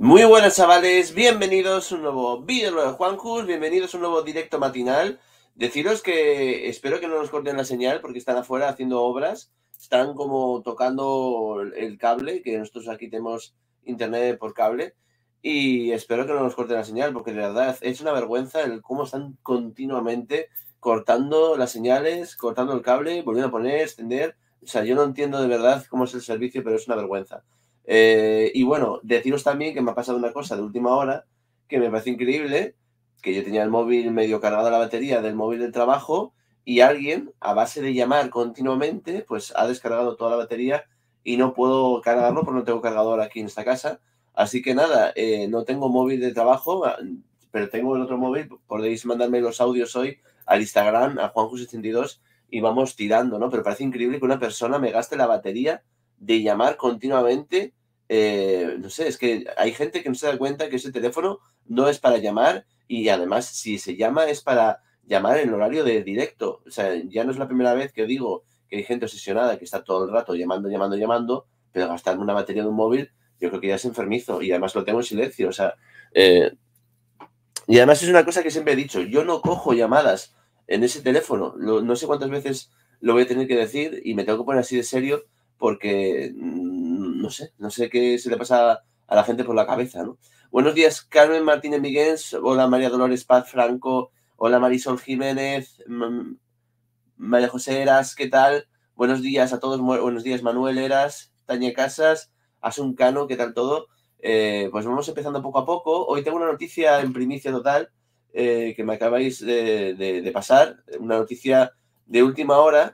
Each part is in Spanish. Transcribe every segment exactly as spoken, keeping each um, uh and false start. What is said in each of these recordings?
Muy buenas chavales, bienvenidos a un nuevo vídeo de Juanjus, bienvenidos a un nuevo directo matinal. Deciros que espero que no nos corten la señal porque están afuera haciendo obras, están como tocando el cable, que nosotros aquí tenemos internet por cable, y espero que no nos corten la señal porque de verdad es una vergüenza el cómo están continuamente cortando las señales, cortando el cable, volviendo a poner, extender. O sea, yo no entiendo de verdad cómo es el servicio, pero es una vergüenza. Eh, y bueno, deciros también que me ha pasado una cosa de última hora que me parece increíble, que yo tenía el móvil medio cargado la batería del móvil del trabajo y alguien, a base de llamar continuamente, pues ha descargado toda la batería y no puedo cargarlo porque no tengo cargador aquí en esta casa. Así que nada, eh, no tengo móvil de trabajo, pero tengo el otro móvil. Podéis mandarme los audios hoy al Instagram, a juanjus72, y vamos tirando, ¿no? Pero parece increíble que una persona me gaste la batería de llamar continuamente. Eh, no sé, es que hay gente que no se da cuenta que ese teléfono no es para llamar y además si se llama es para llamar en horario de directo. O sea, ya no es la primera vez que digo que hay gente obsesionada que está todo el rato llamando, llamando, llamando, pero gastarme una batería de un móvil yo creo que ya es enfermizo y además lo tengo en silencio. O sea, eh, y además es una cosa que siempre he dicho, yo no cojo llamadas en ese teléfono. Lo, no sé cuántas veces lo voy a tener que decir y me tengo que poner así de serio porque mmm, no sé, no sé qué se le pasa a la gente por la cabeza, ¿no? Buenos días, Carmen Martínez Miguens. Hola, María Dolores Paz Franco. Hola, Marisol Jiménez. M María José Eras, ¿qué tal? Buenos días a todos. Buenos días, Manuel Eras, Tañe Casas, Asun Cano, ¿qué tal todo? Eh, pues vamos empezando poco a poco. Hoy tengo una noticia en primicia total eh, que me acabáis de, de, de, pasar. Una noticia de última hora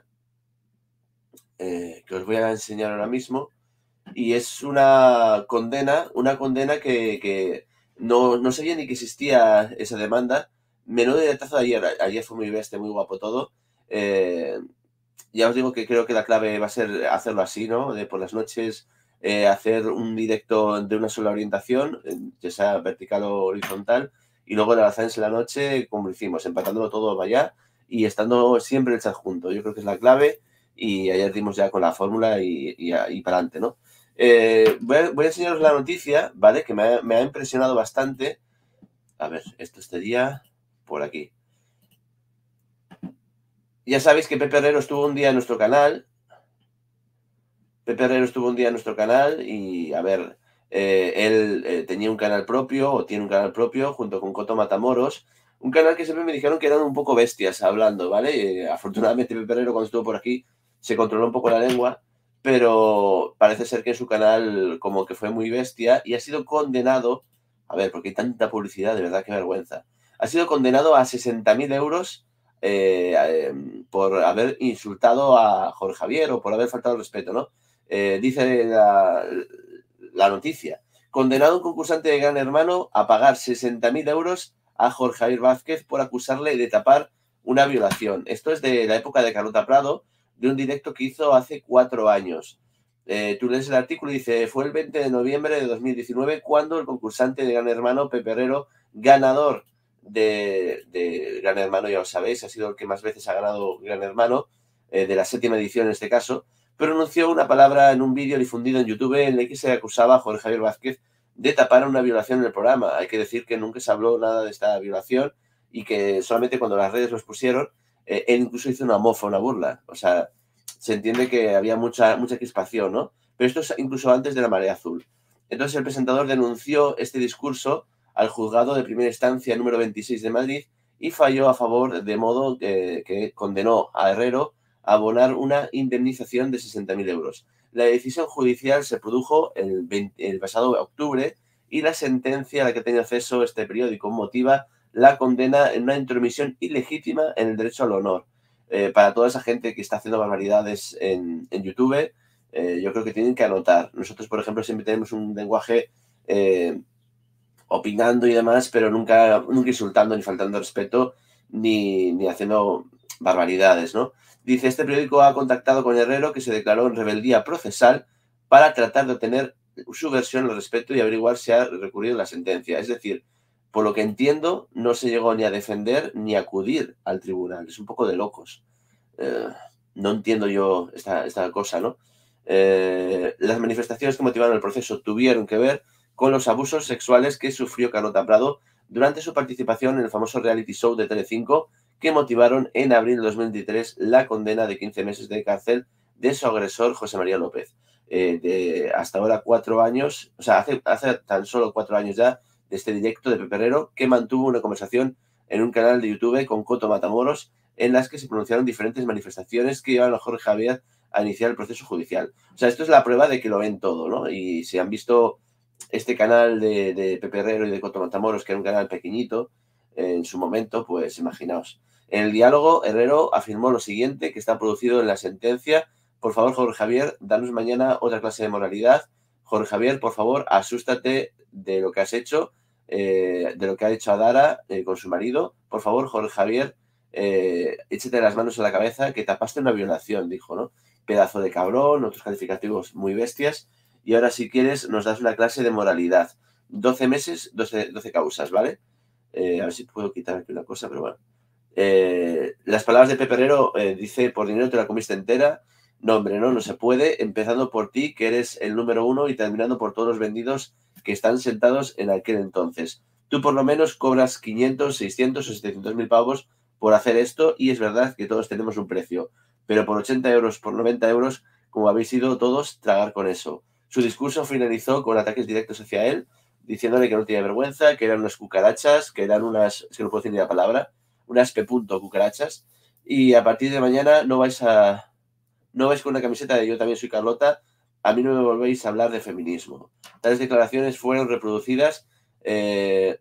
eh, que os voy a enseñar ahora mismo. Y es una condena, una condena que, que no, no sabía ni que existía esa demanda. Menudo directazo de ayer. Ayer fue muy bestia, muy guapo todo. Eh, ya os digo que creo que la clave va a ser hacerlo así, ¿no? De por las noches eh, hacer un directo de una sola orientación, ya sea vertical o horizontal, y luego el Alazán en la noche, como lo hicimos, empatándolo todo vaya y estando siempre el chat junto. Yo creo que es la clave y ayer dimos ya con la fórmula y, y, y para adelante, ¿no? Eh, voy, a, voy, a, enseñaros la noticia, ¿vale? Que me ha, me ha impresionado bastante. A ver, esto estaría por aquí. Ya sabéis que Pepe Herrero estuvo un día en nuestro canal. Pepe Herrero estuvo un día en nuestro canal y, a ver, eh, él eh, tenía un canal propio, o tiene un canal propio, junto con Coto Matamoros. Un canal que siempre me dijeron que eran un poco bestias hablando, ¿vale? Eh, afortunadamente Pepe Herrero cuando estuvo por aquí se controló un poco la lengua, pero parece ser que en su canal como que fue muy bestia y ha sido condenado, a ver, porque hay tanta publicidad, de verdad, qué vergüenza. Ha sido condenado a sesenta mil euros eh, eh, por haber insultado a Jorge Javier o por haber faltado el respeto, ¿no? Eh, dice la, la noticia, condenado un concursante de Gran Hermano a pagar sesenta mil euros a Jorge Javier Vázquez por acusarle de tapar una violación. Esto es de la época de Carlota Prado, de un directo que hizo hace cuatro años. Eh, tú lees el artículo y dice, fue el veinte de noviembre de dos mil diecinueve cuando el concursante de Gran Hermano, Pepe Herrero, ganador de, de Gran Hermano, ya lo sabéis, ha sido el que más veces ha ganado Gran Hermano, eh, de la séptima edición en este caso, pronunció una palabra en un vídeo difundido en YouTube en el que se acusaba a Jorge Javier Vázquez de tapar una violación en el programa. Hay que decir que nunca se habló nada de esta violación y que solamente cuando las redes los pusieron, eh, él incluso hizo una mofa, una burla. O sea, se entiende que había mucha, mucha crispación, ¿no? Pero esto es incluso antes de la marea azul. Entonces el presentador denunció este discurso al juzgado de primera instancia número veintiséis de Madrid y falló a favor, de modo que, que condenó a Herrero a abonar una indemnización de sesenta mil euros. La decisión judicial se produjo el, veinte, el pasado octubre y la sentencia a la que tenía acceso este periódico motiva la condena en una intromisión ilegítima en el derecho al honor. Eh, para toda esa gente que está haciendo barbaridades en, en YouTube, eh, yo creo que tienen que anotar. Nosotros, por ejemplo, siempre tenemos un lenguaje eh, opinando y demás, pero nunca, nunca insultando, ni faltando respeto, ni, ni haciendo barbaridades, ¿no? Dice, este periódico ha contactado con Herrero, que se declaró en rebeldía procesal para tratar de obtener su versión al respecto y averiguar si ha recurrido la sentencia. Es decir, por lo que entiendo, no se llegó ni a defender ni a acudir al tribunal. Es un poco de locos. Eh, no entiendo yo esta, esta cosa, ¿no? Eh, las manifestaciones que motivaron el proceso tuvieron que ver con los abusos sexuales que sufrió Carlota Prado durante su participación en el famoso reality show de Telecinco, que motivaron en abril de dos mil veintitrés la condena de quince meses de cárcel de su agresor, José María López. Eh, de hasta ahora cuatro años, o sea, hace, hace tan solo cuatro años ya, de este directo de Pepe Herrero, que mantuvo una conversación en un canal de YouTube con Coto Matamoros, en las que se pronunciaron diferentes manifestaciones que llevaron a Jorge Javier a iniciar el proceso judicial. O sea, esto es la prueba de que lo ven todo, ¿no? Y si han visto este canal de, de Pepe Herrero y de Coto Matamoros, que era un canal pequeñito eh, en su momento, pues imaginaos. En el diálogo, Herrero afirmó lo siguiente, que está producido en la sentencia: por favor, Jorge Javier, danos mañana otra clase de moralidad. Jorge Javier, por favor, asústate de lo que has hecho, eh, de lo que ha hecho Adara eh, con su marido. Por favor, Jorge Javier, eh, échate las manos en la cabeza que tapaste una violación, dijo, ¿no? Pedazo de cabrón, otros calificativos muy bestias. Y ahora, si quieres, nos das una clase de moralidad. doce meses, doce, doce causas, ¿vale? Eh, a ver si puedo quitar aquí una cosa, pero bueno. Eh, las palabras de Pepe Herrero, eh, dice: por dinero te la comiste entera. No, hombre, no, no se puede, empezando por ti, que eres el número uno, y terminando por todos los vendidos que están sentados en aquel entonces. Tú por lo menos cobras quinientos, seiscientos o setecientos mil pavos por hacer esto, y es verdad que todos tenemos un precio, pero por ochenta euros, por noventa euros, como habéis ido todos, tragar con eso. Su discurso finalizó con ataques directos hacia él, diciéndole que no tenía vergüenza, que eran unas cucarachas, que eran unas, es que no puedo decir ni la palabra, unas pepunto cucarachas, y a partir de mañana no vais a... No vais con una camiseta de yo también soy Carlota, a mí no me volvéis a hablar de feminismo. Tales declaraciones fueron reproducidas eh,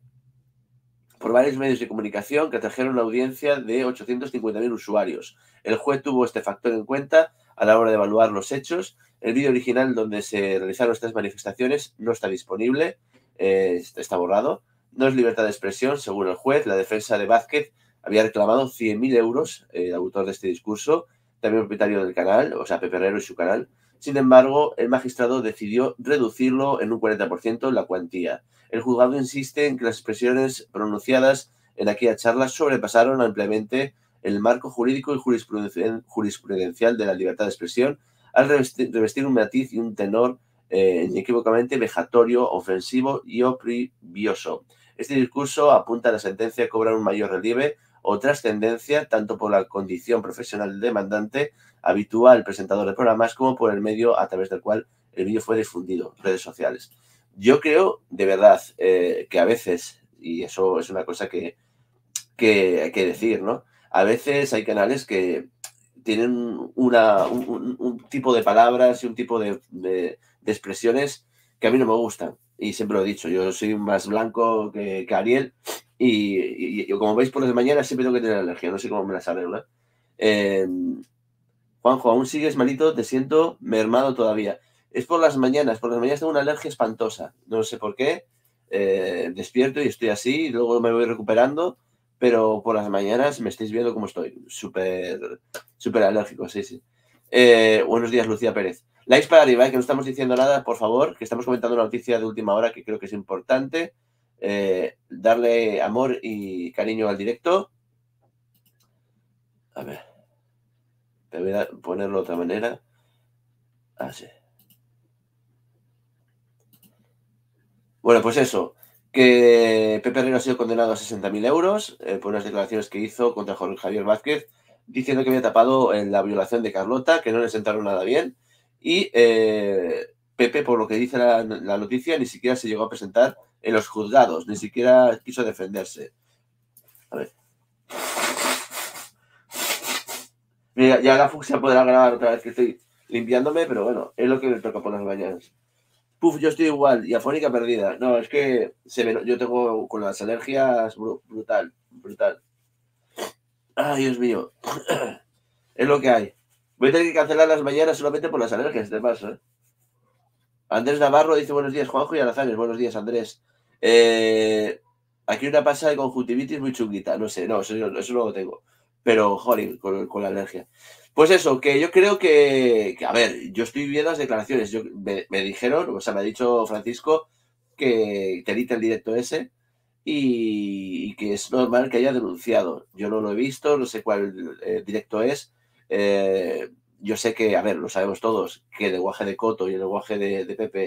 por varios medios de comunicación que trajeron una audiencia de ochocientos cincuenta mil usuarios. El juez tuvo este factor en cuenta a la hora de evaluar los hechos. El vídeo original donde se realizaron estas manifestaciones no está disponible, eh, está borrado. No es libertad de expresión, según el juez. La defensa de Vázquez había reclamado cien mil euros, eh, el autor de este discurso, también propietario del canal, o sea, Pepe Herrero y su canal. Sin embargo, el magistrado decidió reducirlo en un cuarenta por ciento la cuantía. El juzgado insiste en que las expresiones pronunciadas en aquella charla sobrepasaron ampliamente el marco jurídico y jurisprudencial de la libertad de expresión al revestir, revestir un matiz y un tenor eh, inequívocamente vejatorio, ofensivo y oprobioso. Este discurso, apunta a la sentencia, cobra un mayor relieve o trascendencia tanto por la condición profesional del demandante, habitual presentador de programas, como por el medio a través del cual el vídeo fue difundido, redes sociales. Yo creo, de verdad, eh, que a veces, y eso es una cosa que, que hay que decir, ¿no? A veces hay canales que tienen una, un, un tipo de palabras y un tipo de, de, de expresiones que a mí no me gustan. Y siempre lo he dicho, yo soy más blanco que, que Ariel, y, y, y como veis por las mañanas siempre tengo que tener alergia, no sé cómo me las arreglo. Eh, Juanjo, aún sigues malito, te siento mermado todavía. Es por las mañanas, por las mañanas tengo una alergia espantosa, no sé por qué, eh, despierto y estoy así, y luego me voy recuperando, pero por las mañanas me estáis viendo cómo estoy, súper, súper alérgico, sí, sí. Eh, buenos días, Lucía Pérez. Likes para arriba, ¿eh? Que no estamos diciendo nada, por favor, que estamos comentando una noticia de última hora que creo que es importante. Eh, darle amor y cariño al directo. A ver, te voy a ponerlo de otra manera. Así. Bueno, pues eso, que Pepe Herrero ha sido condenado a sesenta mil euros eh, por unas declaraciones que hizo contra Jorge Javier Vázquez, diciendo que había tapado en la violación de Carlota, que no le sentaron nada bien. Y eh, Pepe, por lo que dice la, la noticia, ni siquiera se llegó a presentar en los juzgados, ni siquiera quiso defenderse. A ver. Mira, ya la fucsia podrá grabar otra vez que estoy limpiándome, pero bueno, es lo que me toca por las mañanas. Puf, yo estoy igual, y afónica perdida. No, es que se me, yo tengo con las alergias brutal, brutal. Ay, Dios mío. Es lo que hay. Voy a tener que cancelar las mañanas solamente por las alergias, te paso, ¿eh? Andrés Navarro dice: buenos días, Juanjo y Alazanes. Buenos días, Andrés. Eh, aquí una pasa de conjuntivitis muy chunguita. No sé, no, eso, eso no lo tengo. Pero, joder, con, con la alergia. Pues eso, que yo creo que, que, a ver, yo estoy viendo las declaraciones. Yo, me, me dijeron, o sea, me ha dicho Francisco que te edita el directo ese y, y que es normal que haya denunciado. Yo no lo he visto, no sé cuál eh, directo es. Eh, yo sé que, a ver, lo sabemos todos, que el lenguaje de Coto y el lenguaje de, de Pepe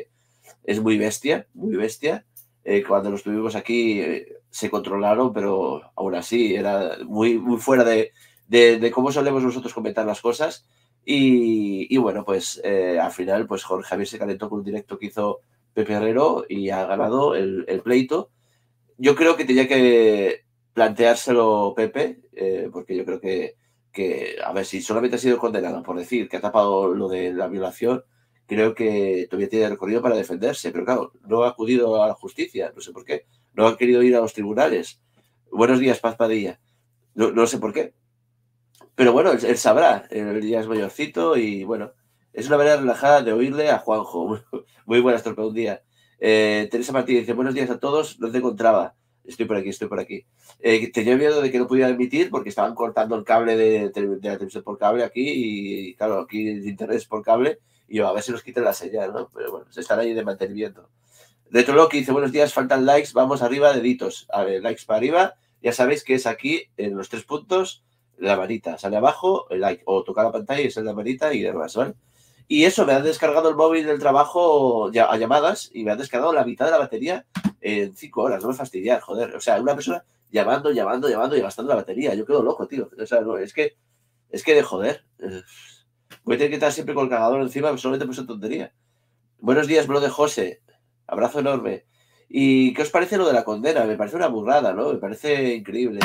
es muy bestia, muy bestia. Eh, cuando los tuvimos aquí eh, se controlaron, pero aún así era muy, muy fuera de, de, de cómo solemos nosotros comentar las cosas. Y, y bueno, pues eh, al final pues Jorge Javier se calentó con un directo que hizo Pepe Herrero y ha ganado el, el pleito. Yo creo que tenía que planteárselo Pepe, eh, porque yo creo que, que, a ver, si solamente ha sido condenado por decir que ha tapado lo de la violación, creo que todavía tiene recorrido para defenderse. Pero claro, no ha acudido a la justicia, no sé por qué. No ha querido ir a los tribunales. Buenos días, Paz Padilla. No, no sé por qué. Pero bueno, él, él sabrá. Él ya es mayorcito y bueno, es una manera relajada de oírle a Juanjo. Muy buenas, Torpe, un día. Eh, Teresa Martínez dice, buenos días a todos, no te encontraba. Estoy por aquí, estoy por aquí. Eh, tenía miedo de que no pudiera emitir porque estaban cortando el cable de, de la televisión por cable aquí y, claro, aquí el internet es por cable y yo, a ver si nos quiten la señal, ¿no? Pero bueno, se están ahí de mantenimiento. Retro Loki dice, buenos días, faltan likes, vamos arriba, deditos. A ver, likes para arriba. Ya sabéis que es aquí, en los tres puntos, la manita. Sale abajo, el like. O tocar la pantalla y sale la manita y demás, ¿vale? Y eso, me han descargado el móvil del trabajo ya, a llamadas y me han descargado la mitad de la batería en cinco horas. No me fastidiar, joder. O sea, una persona llamando, llamando, llamando y gastando la batería. Yo quedo loco, tío. O sea, no, es que, es que de joder. Eh, Voy a tener que estar siempre con el cargador encima solamente por esa tontería. Buenos días, bro de José. Abrazo enorme. ¿Y qué os parece lo de la condena? Me parece una burrada, ¿no? Me parece increíble.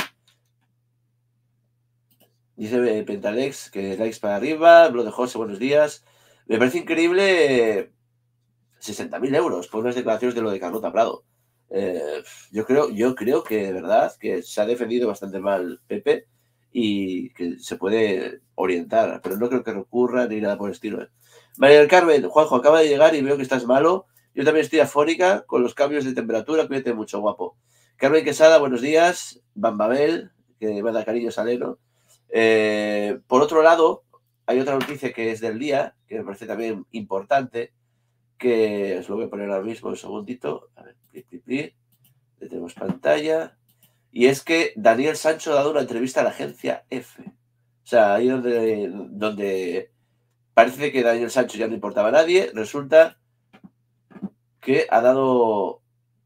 Dice Pentalex que likes para arriba. Bro de José, buenos días. Me parece increíble sesenta mil euros por unas declaraciones de lo de Carlota Prado. Eh, yo, creo, yo creo que de verdad que se ha defendido bastante mal Pepe y que se puede orientar, pero no creo que recurra ni nada por el estilo. ¿eh? María del Carmen, Juanjo, acaba de llegar y veo que estás malo. Yo también estoy afónica con los cambios de temperatura. Cuídate mucho, guapo. Carmen Quesada, buenos días. Bambabel, que me da cariño saleno. Eh, por otro lado, hay otra noticia que es del día, que me parece también importante, que os lo voy a poner ahora mismo un segundito. A ver, pli, pli, pli. Le tenemos pantalla. Y es que Daniel Sancho ha dado una entrevista a la agencia F. O sea, ahí donde, donde parece que Daniel Sancho ya no importaba a nadie, resulta que ha dado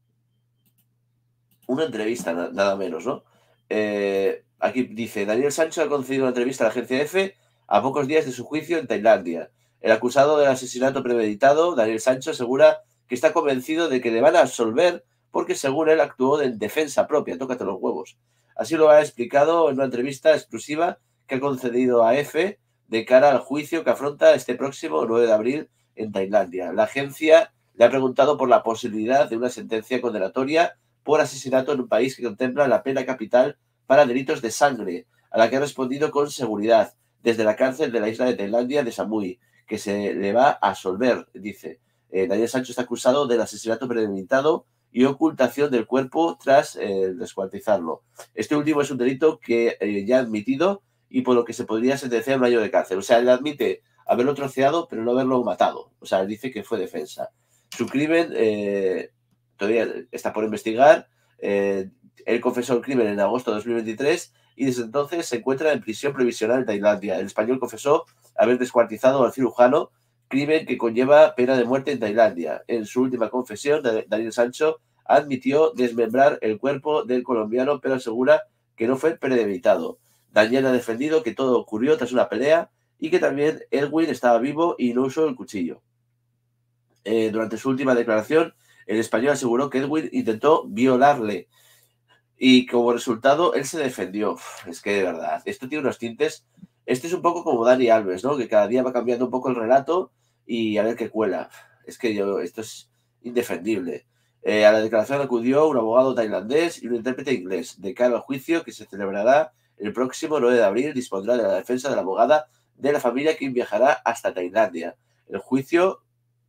una entrevista, nada menos, ¿no? Eh, aquí dice, Daniel Sancho ha concedido una entrevista a la agencia F a pocos días de su juicio en Tailandia. El acusado del asesinato premeditado, Daniel Sancho, asegura que está convencido de que le van a absolver porque según él actuó en defensa propia. Tócate los huevos. Así lo ha explicado en una entrevista exclusiva que ha concedido a F de cara al juicio que afronta este próximo nueve de abril en Tailandia. La agencia le ha preguntado por la posibilidad de una sentencia condenatoria por asesinato en un país que contempla la pena capital para delitos de sangre, a la que ha respondido con seguridad desde la cárcel de la isla de Tailandia de Samui, que se le va a absolver, dice. Eh, Daniel Sancho está acusado del asesinato premeditado y ocultación del cuerpo tras eh, descuartizarlo. Este último es un delito que eh, ya ha admitido y por lo que se podría sentenciar un año de cárcel. O sea, él admite haberlo troceado, pero no haberlo matado. O sea, él dice que fue defensa. Su crimen eh, todavía está por investigar. Eh, él confesó el crimen en agosto de dos mil veintitrés y desde entonces se encuentra en prisión provisional en Tailandia. El español confesó haber descuartizado al cirujano, crimen que conlleva pena de muerte en Tailandia. En su última confesión, Daniel Sancho admitió desmembrar el cuerpo del colombiano, pero asegura que no fue premeditado. Daniel ha defendido que todo ocurrió tras una pelea y que también Edwin estaba vivo y no usó el cuchillo. Eh, durante su última declaración, el español aseguró que Edwin intentó violarle y como resultado él se defendió. Uf, es que de verdad, esto tiene unos tintes. Este es un poco como Dani Alves, ¿no? Que cada día va cambiando un poco el relato y a ver qué cuela. Es que yo, esto es indefendible. Eh, a la declaración acudió un abogado tailandés y un intérprete inglés. De cara al juicio que se celebrará el próximo nueve de abril, dispondrá de la defensa de la abogada de la familia quien viajará hasta Tailandia. El juicio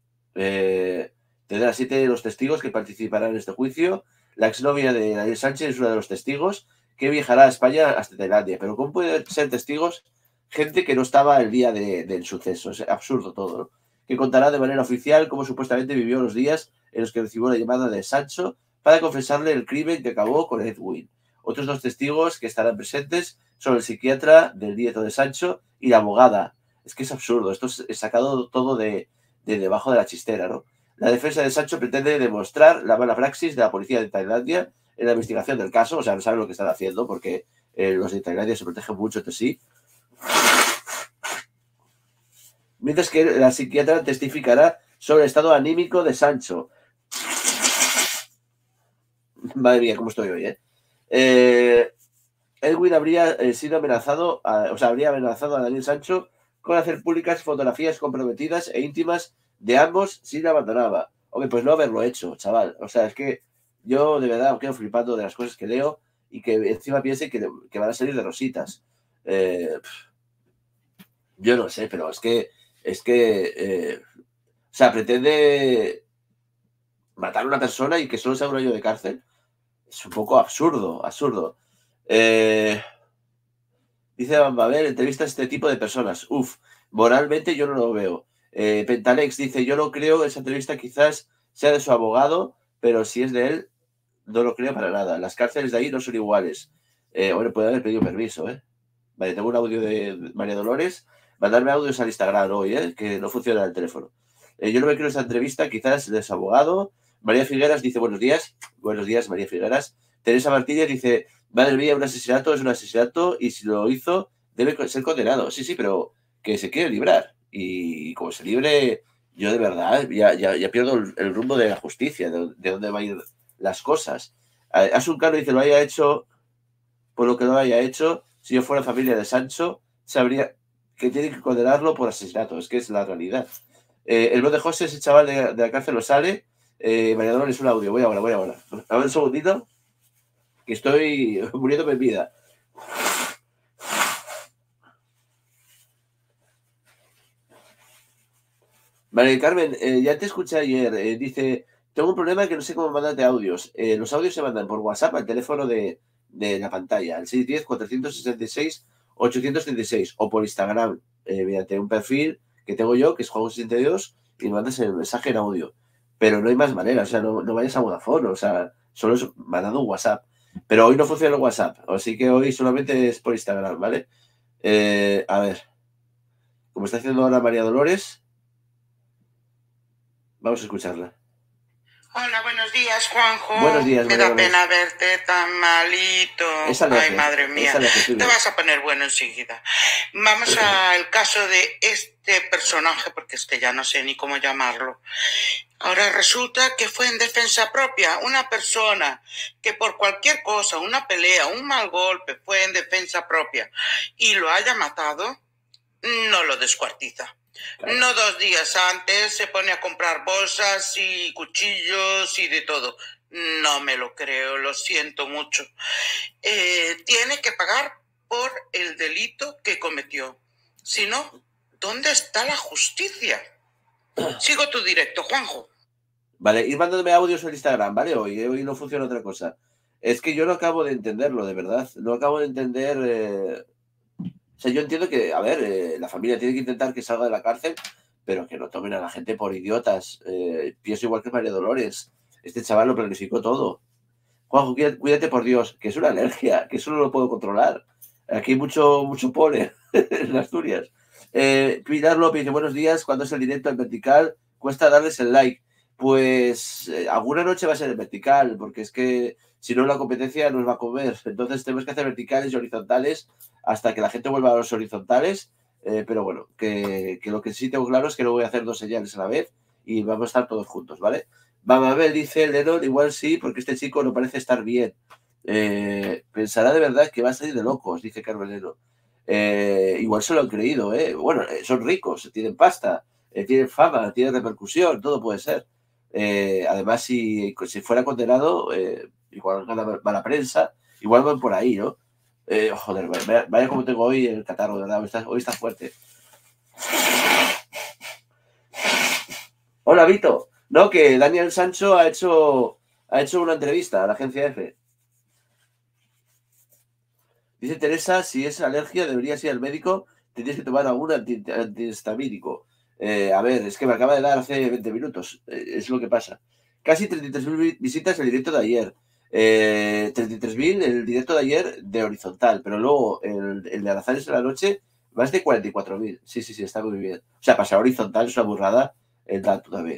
eh, tendrá siete de los testigos que participarán en este juicio. La exnovia de Daniel Sánchez es una de los testigos que viajará a España hasta Tailandia. Pero ¿cómo pueden ser testigos gente que no estaba el día de, del suceso? Es absurdo todo, ¿no? Que contará de manera oficial cómo supuestamente vivió los días en los que recibió la llamada de Sancho para confesarle el crimen que acabó con Edwin. Otros dos testigos que estarán presentes son el psiquiatra del nieto de Sancho y la abogada. Es que es absurdo, esto es sacado todo de, de debajo de la chistera, ¿no? La defensa de Sancho pretende demostrar la mala praxis de la policía de Tailandia en la investigación del caso, o sea, no saben lo que están haciendo porque eh, los de Tailandia se protegen mucho entre sí. Mientras que la psiquiatra testificará sobre el estado anímico de Sancho. Madre mía, cómo estoy hoy, ¿eh? eh Elwin habría eh, sido amenazado, a, o sea, habría amenazado a Daniel Sancho con hacer públicas fotografías comprometidas e íntimas de ambos si la abandonaba. Hombre, pues no haberlo hecho, chaval. O sea, es que yo de verdad me quedo flipando de las cosas que leo y que encima piense que, que van a salir de rositas. Eh, yo no sé, pero es que, es que, eh, o sea, pretende matar a una persona y que solo sea un año de cárcel. Es un poco absurdo, absurdo. Eh... Dice Bambabel, entrevista a este tipo de personas. Uf, moralmente yo no lo veo. Eh, Pentalex dice, yo no creo, esa entrevista quizás sea de su abogado, pero si es de él, no lo creo para nada. Las cárceles de ahí no son iguales. Eh, bueno, puede haber pedido permiso, ¿eh? Vale, tengo un audio de María Dolores. Mandarme audios al Instagram hoy, ¿eh? Que no funciona el teléfono. Eh, yo no me creo esa entrevista, quizás de su abogado. María Figueras dice, buenos días. Buenos días, María Figueras. Teresa Martínez dice, madre mía, un asesinato es un asesinato y si lo hizo debe ser condenado. Sí, sí, pero que se quiere librar. Y como se libre, yo de verdad ya, ya, ya pierdo el, el rumbo de la justicia, de, de dónde van a ir las cosas. Asun Cano dice, lo haya hecho por lo que lo haya hecho. Si yo fuera familia de Sancho, sabría que tiene que condenarlo por asesinato. Es que es la realidad. Eh, el blog de José, ese chaval de, de la cárcel lo sale. Eh, María Dolores, un audio. Voy ahora, voy ahora. A ver un segundito. Que estoy muriéndome en vida. María Carmen, eh, ya te escuché ayer. Eh, dice, tengo un problema que no sé cómo mandarte audios. Eh, los audios se mandan por WhatsApp al teléfono de, de la pantalla, al seis uno cero, cuatro seis seis, ocho tres seis, o por Instagram, eh, mediante un perfil que tengo yo, que es Juan sesenta y dos, y me mandas el mensaje en audio. Pero no hay más manera, o sea, no, no vayas a Vodafone, o sea, solo es mandando un WhatsApp. Pero hoy no funciona el WhatsApp, así que hoy solamente es por Instagram, ¿vale? Eh, a ver, como está haciendo ahora María Dolores, vamos a escucharla. Hola, buenos días, Juanjo. Buenos días, me María da Dolores. pena verte tan malito. Es alergia, Ay, madre mía. es alergia, te vas a poner bueno enseguida. Vamos al caso de este personaje, porque este ya no sé ni cómo llamarlo. Ahora resulta que fue en defensa propia. Una persona que por cualquier cosa, una pelea, un mal golpe, fue en defensa propia y lo haya matado, no lo descuartiza. Claro. No dos días antes se pone a comprar bolsas y cuchillos y de todo. No me lo creo, lo siento mucho. Eh, tiene que pagar por el delito que cometió. Si no, ¿dónde está la justicia? Sigo tu directo, Juanjo. Vale, ir mandándome audios en Instagram, ¿vale? Hoy, hoy no funciona otra cosa. Es que yo no acabo de entenderlo, de verdad. No acabo de entender... Eh... O sea, yo entiendo que, a ver, eh, la familia tiene que intentar que salga de la cárcel, pero que no tomen a la gente por idiotas. Eh, pienso igual que María Dolores. Este chaval lo planificó todo. Juanjo, cuídate por Dios, que es una alergia, que eso no lo puedo controlar. Aquí hay mucho, mucho pole en Asturias. Eh, Pilar López dice, buenos días, cuando es el directo en vertical, cuesta darles el like. Pues eh, alguna noche va a ser en vertical, porque es que si no la competencia nos va a comer. Entonces tenemos que hacer verticales y horizontales hasta que la gente vuelva a los horizontales. Eh, pero bueno, que, que lo que sí tengo claro es que no voy a hacer dos señales a la vez y vamos a estar todos juntos, ¿vale? Bababel dice Lennon, igual sí, porque este chico no parece estar bien. Eh, pensará de verdad que va a salir de locos, dice Carmelero. Eh, igual se lo han creído, ¿eh? Bueno, eh, son ricos, tienen pasta, eh, tienen fama, tienen repercusión, todo puede ser. Eh, además, si, si fuera condenado, eh, igual gana mala prensa, igual van por ahí, ¿no? Eh, joder, vaya, vaya como tengo hoy el catarro, de verdad, hoy está, hoy está fuerte. Hola, Vito. No, que Daniel Sancho ha hecho, ha hecho una entrevista a la agencia F. Dice Teresa, si es alergia, deberías ir al médico, te tienes que tomar algún anti, antihistamínico. Eh, a ver, es que me acaba de dar hace veinte minutos. Eh, es lo que pasa. Casi treinta y tres mil visitas el directo de ayer. Eh, treinta y tres mil el directo de ayer de horizontal, pero luego el, el de Arazanes en la noche, más de cuarenta y cuatro mil. Sí, sí, sí, está muy bien. O sea, pasar horizontal es una burrada el dato también.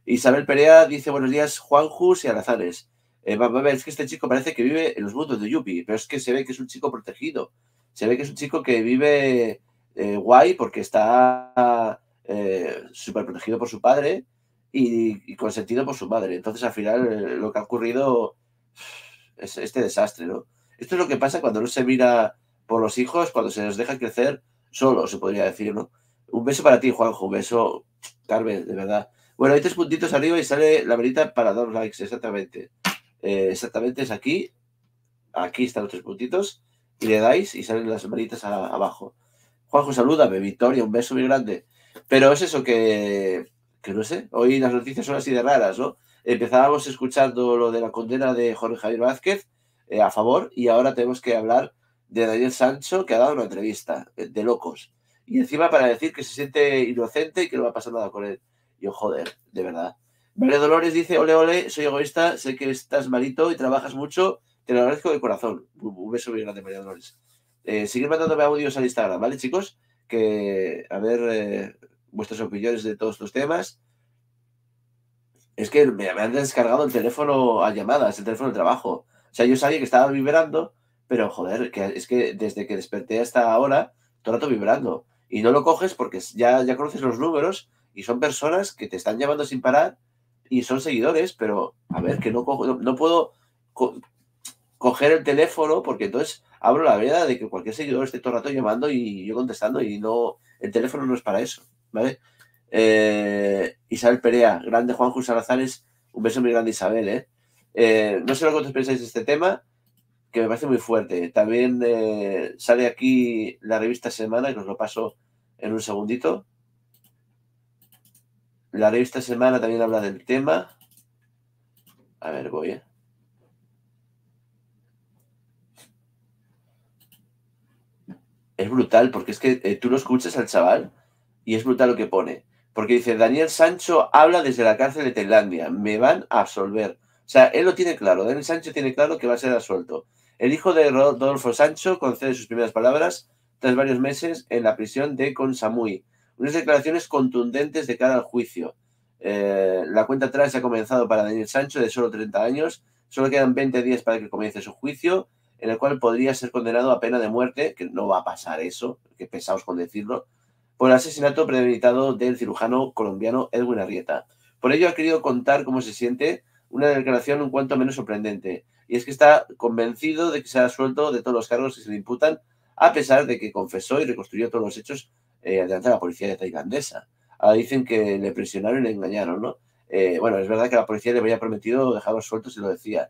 Isabel Perea dice, buenos días, Juanjus y Alazanes. Eh, va, va, a ver, es que este chico parece que vive en los mundos de Yuppie, pero es que se ve que es un chico protegido. Se ve que es un chico que vive eh, guay porque está eh, súper protegido por su padre y, y consentido por su madre. Entonces, al final, eh, lo que ha ocurrido es este desastre, ¿no? Esto es lo que pasa cuando no se mira por los hijos, cuando se los deja crecer solo, se podría decir, ¿no? Un beso para ti, Juanjo, un beso, Carmen, de verdad. Bueno, hay tres puntitos arriba y sale la velita para dos likes, exactamente. Eh, exactamente es aquí. Aquí están los tres puntitos. Y le dais y salen las velitas a, abajo. Juanjo, salúdame, Victoria, un beso muy grande. Pero es eso que, que no sé, hoy las noticias son así de raras, ¿no? Empezábamos escuchando lo de la condena de Jorge Javier Vázquez eh, a favor y ahora tenemos que hablar de Daniel Sancho, que ha dado una entrevista eh, de locos. Y encima para decir que se siente inocente y que no va a pasar nada con él. Yo, joder, de verdad. María Dolores dice, ole, ole, soy egoísta, sé que estás malito y trabajas mucho, te lo agradezco de corazón. Un beso muy grande, María Dolores. Eh, seguir mandándome audios al Instagram, ¿vale, chicos? Que, a ver, eh, vuestras opiniones de todos estos temas. Es que me, me han descargado el teléfono a llamadas, el teléfono de trabajo. O sea, yo sabía que estaba vibrando, pero joder, que es que desde que desperté hasta ahora, todo el rato vibrando. Y no lo coges porque ya, ya conoces los números y son personas que te están llamando sin parar y son seguidores, pero a ver, que no, cojo, no, no puedo co coger el teléfono porque entonces abro la veda de que cualquier seguidor esté todo el rato llamando y yo contestando y no, el teléfono no es para eso, ¿vale? Eh, Isabel Perea, grande Juanjo Salazares, un beso muy grande Isabel, ¿eh? Eh, no sé lo que vosotros pensáis de este tema, que me parece muy fuerte. También eh, sale aquí la revista Semana, que os lo paso en un segundito. La revista Semana también habla del tema. A ver, voy, ¿eh? Es brutal, porque es que eh, tú lo escuchas al chaval y es brutal lo que pone. Porque dice, Daniel Sancho habla desde la cárcel de Tailandia, me van a absolver. O sea, él lo tiene claro, Daniel Sancho tiene claro que va a ser absuelto. El hijo de Rodolfo Sancho concede sus primeras palabras tras varios meses en la prisión de Consamui. Unas declaraciones contundentes de cara al juicio. Eh, la cuenta atrás ya ha comenzado para Daniel Sancho, de solo treinta años. Solo quedan veinte días para que comience su juicio, en el cual podría ser condenado a pena de muerte, que no va a pasar eso, que pesaos con decirlo, por el asesinato premeditado del cirujano colombiano Edwin Arrieta. Por ello ha querido contar cómo se siente, una declaración un cuanto menos sorprendente, y es que está convencido de que será suelto de todos los cargos que se le imputan, a pesar de que confesó y reconstruyó todos los hechos eh, delante de la policía tailandesa. Ahora dicen que le presionaron y le engañaron, ¿no? Eh, bueno, es verdad que la policía le había prometido dejarlos sueltos y lo decía.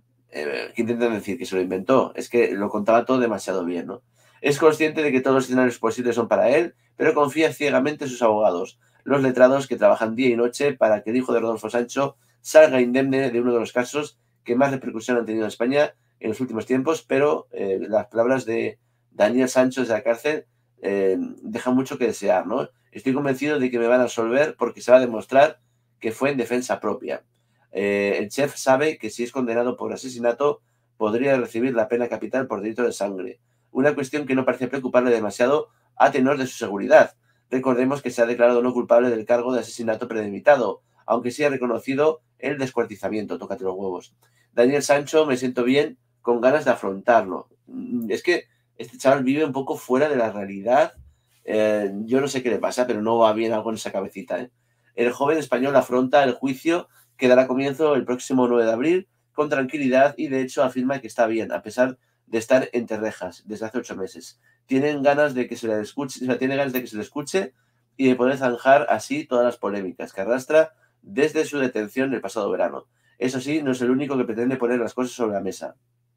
Eh, ¿Qué intentan decir? ¿Que se lo inventó? Es que lo contaba todo demasiado bien, ¿no? Es consciente de que todos los escenarios posibles son para él, pero confía ciegamente en sus abogados, los letrados que trabajan día y noche para que el hijo de Rodolfo Sancho salga indemne de uno de los casos que más repercusión han tenido en España en los últimos tiempos, pero eh, las palabras de Daniel Sancho desde la cárcel eh, dejan mucho que desear, ¿no? Estoy convencido de que me van a absolver porque se va a demostrar que fue en defensa propia. Eh, el chef sabe que si es condenado por asesinato podría recibir la pena capital por delito de sangre, una cuestión que no parece preocuparle demasiado a tenor de su seguridad. Recordemos que se ha declarado no culpable del cargo de asesinato premeditado, aunque sí ha reconocido el descuartizamiento. Tócate los huevos. Daniel Sancho, me siento bien, con ganas de afrontarlo. Es que este chaval vive un poco fuera de la realidad. Eh, yo no sé qué le pasa, pero no va bien algo en esa cabecita, ¿eh? El joven español afronta el juicio que dará comienzo el próximo nueve de abril con tranquilidad y de hecho afirma que está bien, a pesar de estar entre rejas desde hace ocho meses. Tienen ganas de que se le escuche, o sea, tiene ganas de que se le escuche y de poder zanjar así todas las polémicas que arrastra desde su detención el pasado verano. Eso sí, no es el único que pretende poner las cosas sobre la mesa.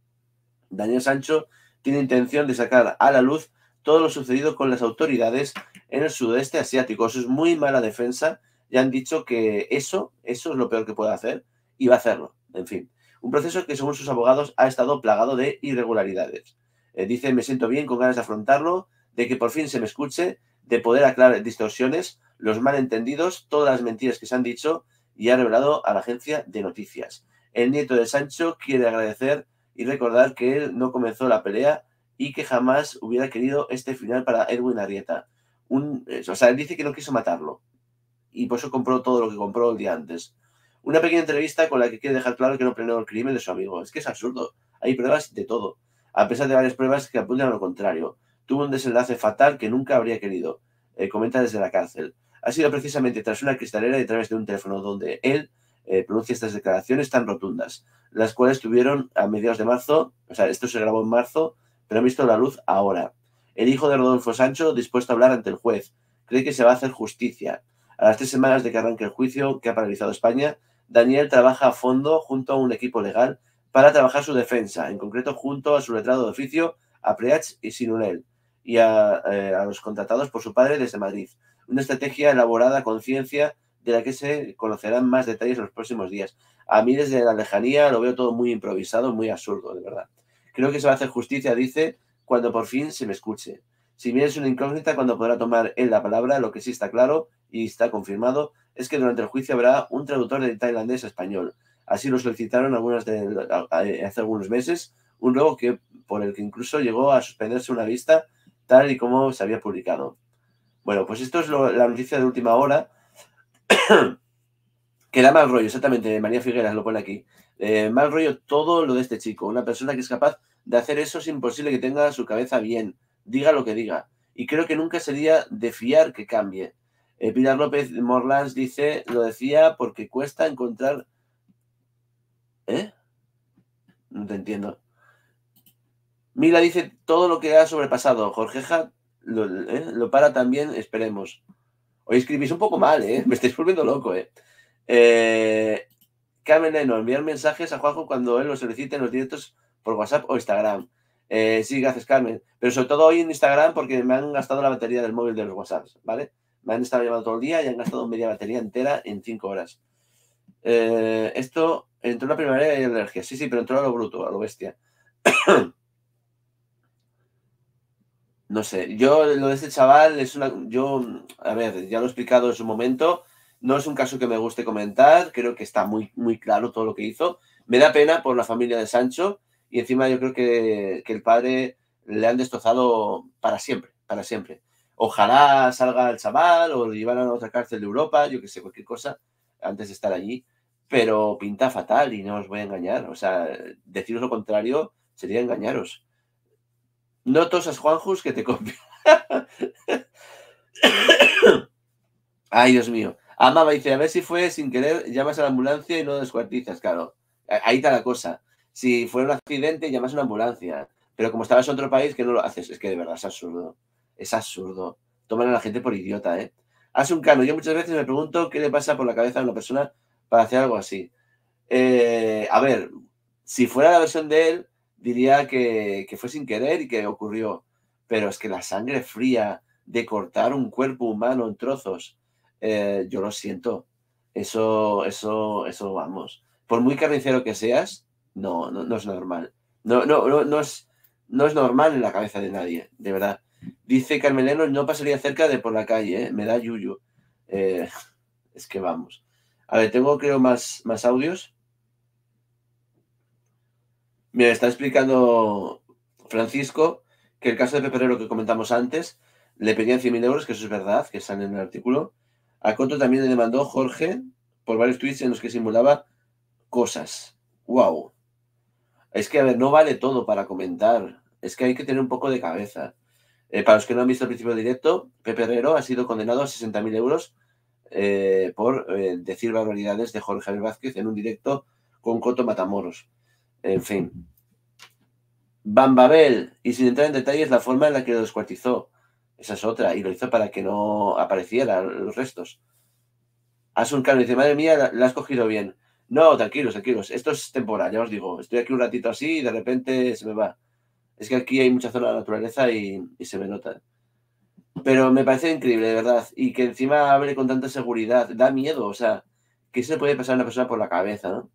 Daniel Sancho tiene intención de sacar a la luz todo lo sucedido con las autoridades en el sudeste asiático. Eso es muy mala defensa. Ya han dicho que eso, eso es lo peor que puede hacer y va a hacerlo. En fin, un proceso que según sus abogados ha estado plagado de irregularidades. Eh, dice, me siento bien, con ganas de afrontarlo, de que por fin se me escuche, de poder aclarar distorsiones, los malentendidos, todas las mentiras que se han dicho y ha revelado a la agencia de noticias. El nieto de Sancho quiere agradecer y recordar que él no comenzó la pelea y que jamás hubiera querido este final para Edwin Arrieta. Un, o sea, él dice que no quiso matarlo y por eso compró todo lo que compró el día antes. Una pequeña entrevista con la que quiere dejar claro que no planeó el crimen de su amigo. Es que es absurdo. Hay pruebas de todo, a pesar de varias pruebas que apuntan a lo contrario. Tuvo un desenlace fatal que nunca habría querido, eh, comenta desde la cárcel. Ha sido precisamente tras una cristalera y a través de un teléfono donde él eh, pronuncia estas declaraciones tan rotundas, las cuales tuvieron a mediados de marzo, o sea, esto se grabó en marzo, pero han visto la luz ahora. El hijo de Rodolfo Sancho, dispuesto a hablar ante el juez, cree que se va a hacer justicia. A las tres semanas de que arranque el juicio que ha paralizado España, Daniel trabaja a fondo junto a un equipo legal para trabajar su defensa, en concreto junto a su letrado de oficio, a Preach y Sinunel, y a, eh, a los contratados por su padre desde Madrid. Una estrategia elaborada a conciencia de la que se conocerán más detalles en los próximos días. A mí desde la lejanía lo veo todo muy improvisado, muy absurdo, de verdad. Creo que se va a hacer justicia, dice, cuando por fin se me escuche. Si bien es una incógnita cuando podrá tomar él la palabra, lo que sí está claro y está confirmado es que durante el juicio habrá un traductor de tailandés a español. Así lo solicitaron algunas de, hace algunos meses, un luego que, por el que incluso llegó a suspenderse una vista tal y como se había publicado. Bueno, pues esto es lo, la noticia de última hora. Que da mal rollo, exactamente, María Figueras lo pone aquí. Eh, mal rollo todo lo de este chico. Una persona que es capaz de hacer eso es imposible que tenga su cabeza bien, diga lo que diga. Y creo que nunca sería de fiar que cambie. Eh, Pilar López Morlans dice, lo decía porque cuesta encontrar... ¿Eh? No te entiendo. Mila dice todo lo que ha sobrepasado. Jorgeja lo, ¿eh? lo para también, esperemos. Hoy escribís un poco mal, ¿eh? Me estáis volviendo loco, ¿eh? Eh, Carmen Leno, enviar mensajes a Juanjo cuando él lo solicite en los directos por WhatsApp o Instagram. Eh, sí, gracias, Carmen. Pero sobre todo hoy en Instagram porque me han gastado la batería del móvil de los WhatsApps, ¿vale? Me han estado llamando todo el día y han gastado media batería entera en cinco horas. Eh, esto, entró la primavera y hay alergia. Sí, sí, pero entró a lo bruto, a lo bestia. No sé, yo lo de este chaval es una... Yo, a ver, ya lo he explicado en su momento, no es un caso que me guste comentar, creo que está muy, muy claro todo lo que hizo. Me da pena por la familia de Sancho y encima yo creo que, que el padre le han destrozado para siempre, para siempre. Ojalá salga el chaval o lo llevaran a otra cárcel de Europa, yo que sé, cualquier cosa, antes de estar allí, pero pinta fatal y no os voy a engañar. O sea, deciros lo contrario sería engañaros. No tosas, Juanjus, que te copio. Ay, Dios mío. Amaba dice, a ver si fue sin querer, llamas a la ambulancia y no descuartizas, claro. Ahí está la cosa. Si fuera un accidente, llamas a una ambulancia. Pero como estabas en otro país, que no lo haces. Es que de verdad es absurdo. Es absurdo. Toman a la gente por idiota, ¿eh? Haz un cano. Yo muchas veces me pregunto qué le pasa por la cabeza a una persona para hacer algo así. Eh, a ver, si fuera la versión de él, diría que, que fue sin querer y que ocurrió. Pero es que la sangre fría de cortar un cuerpo humano en trozos, eh, yo lo siento. Eso, eso, eso, vamos. Por muy carnicero que seas, no, no, no es normal. No, no, no, no es, no es normal en la cabeza de nadie, de verdad. Dice Carmeleno, no pasaría cerca de por la calle, ¿eh? Me da yuyu. Eh, es que vamos. A ver, tengo creo más, más audios. Mira, está explicando Francisco que el caso de Peperero que comentamos antes, le pedían cien mil euros, que eso es verdad, que sale en el artículo. A Coto también le demandó Jorge por varios tweets en los que simulaba cosas. ¡Wow! Es que, a ver, no vale todo para comentar. Es que hay que tener un poco de cabeza. Eh, para los que no han visto el principio directo, Pepe Herrero ha sido condenado a sesenta mil euros eh, por eh, decir barbaridades de Jorge Javier Vázquez en un directo con Coto Matamoros. En fin. Bambabel, y sin entrar en detalles, la forma en la que lo descuartizó. Esa es otra, y lo hizo para que no aparecieran los restos. Asun Cano dice, madre mía, la, la has cogido bien. No, tranquilos, tranquilos, esto es temporal, ya os digo. Estoy aquí un ratito así y de repente se me va. Es que aquí hay mucha zona de naturaleza y, y se me nota. Pero me parece increíble, de verdad. Y que encima hable con tanta seguridad. Da miedo, o sea, ¿qué se le puede pasar a una persona por la cabeza, no?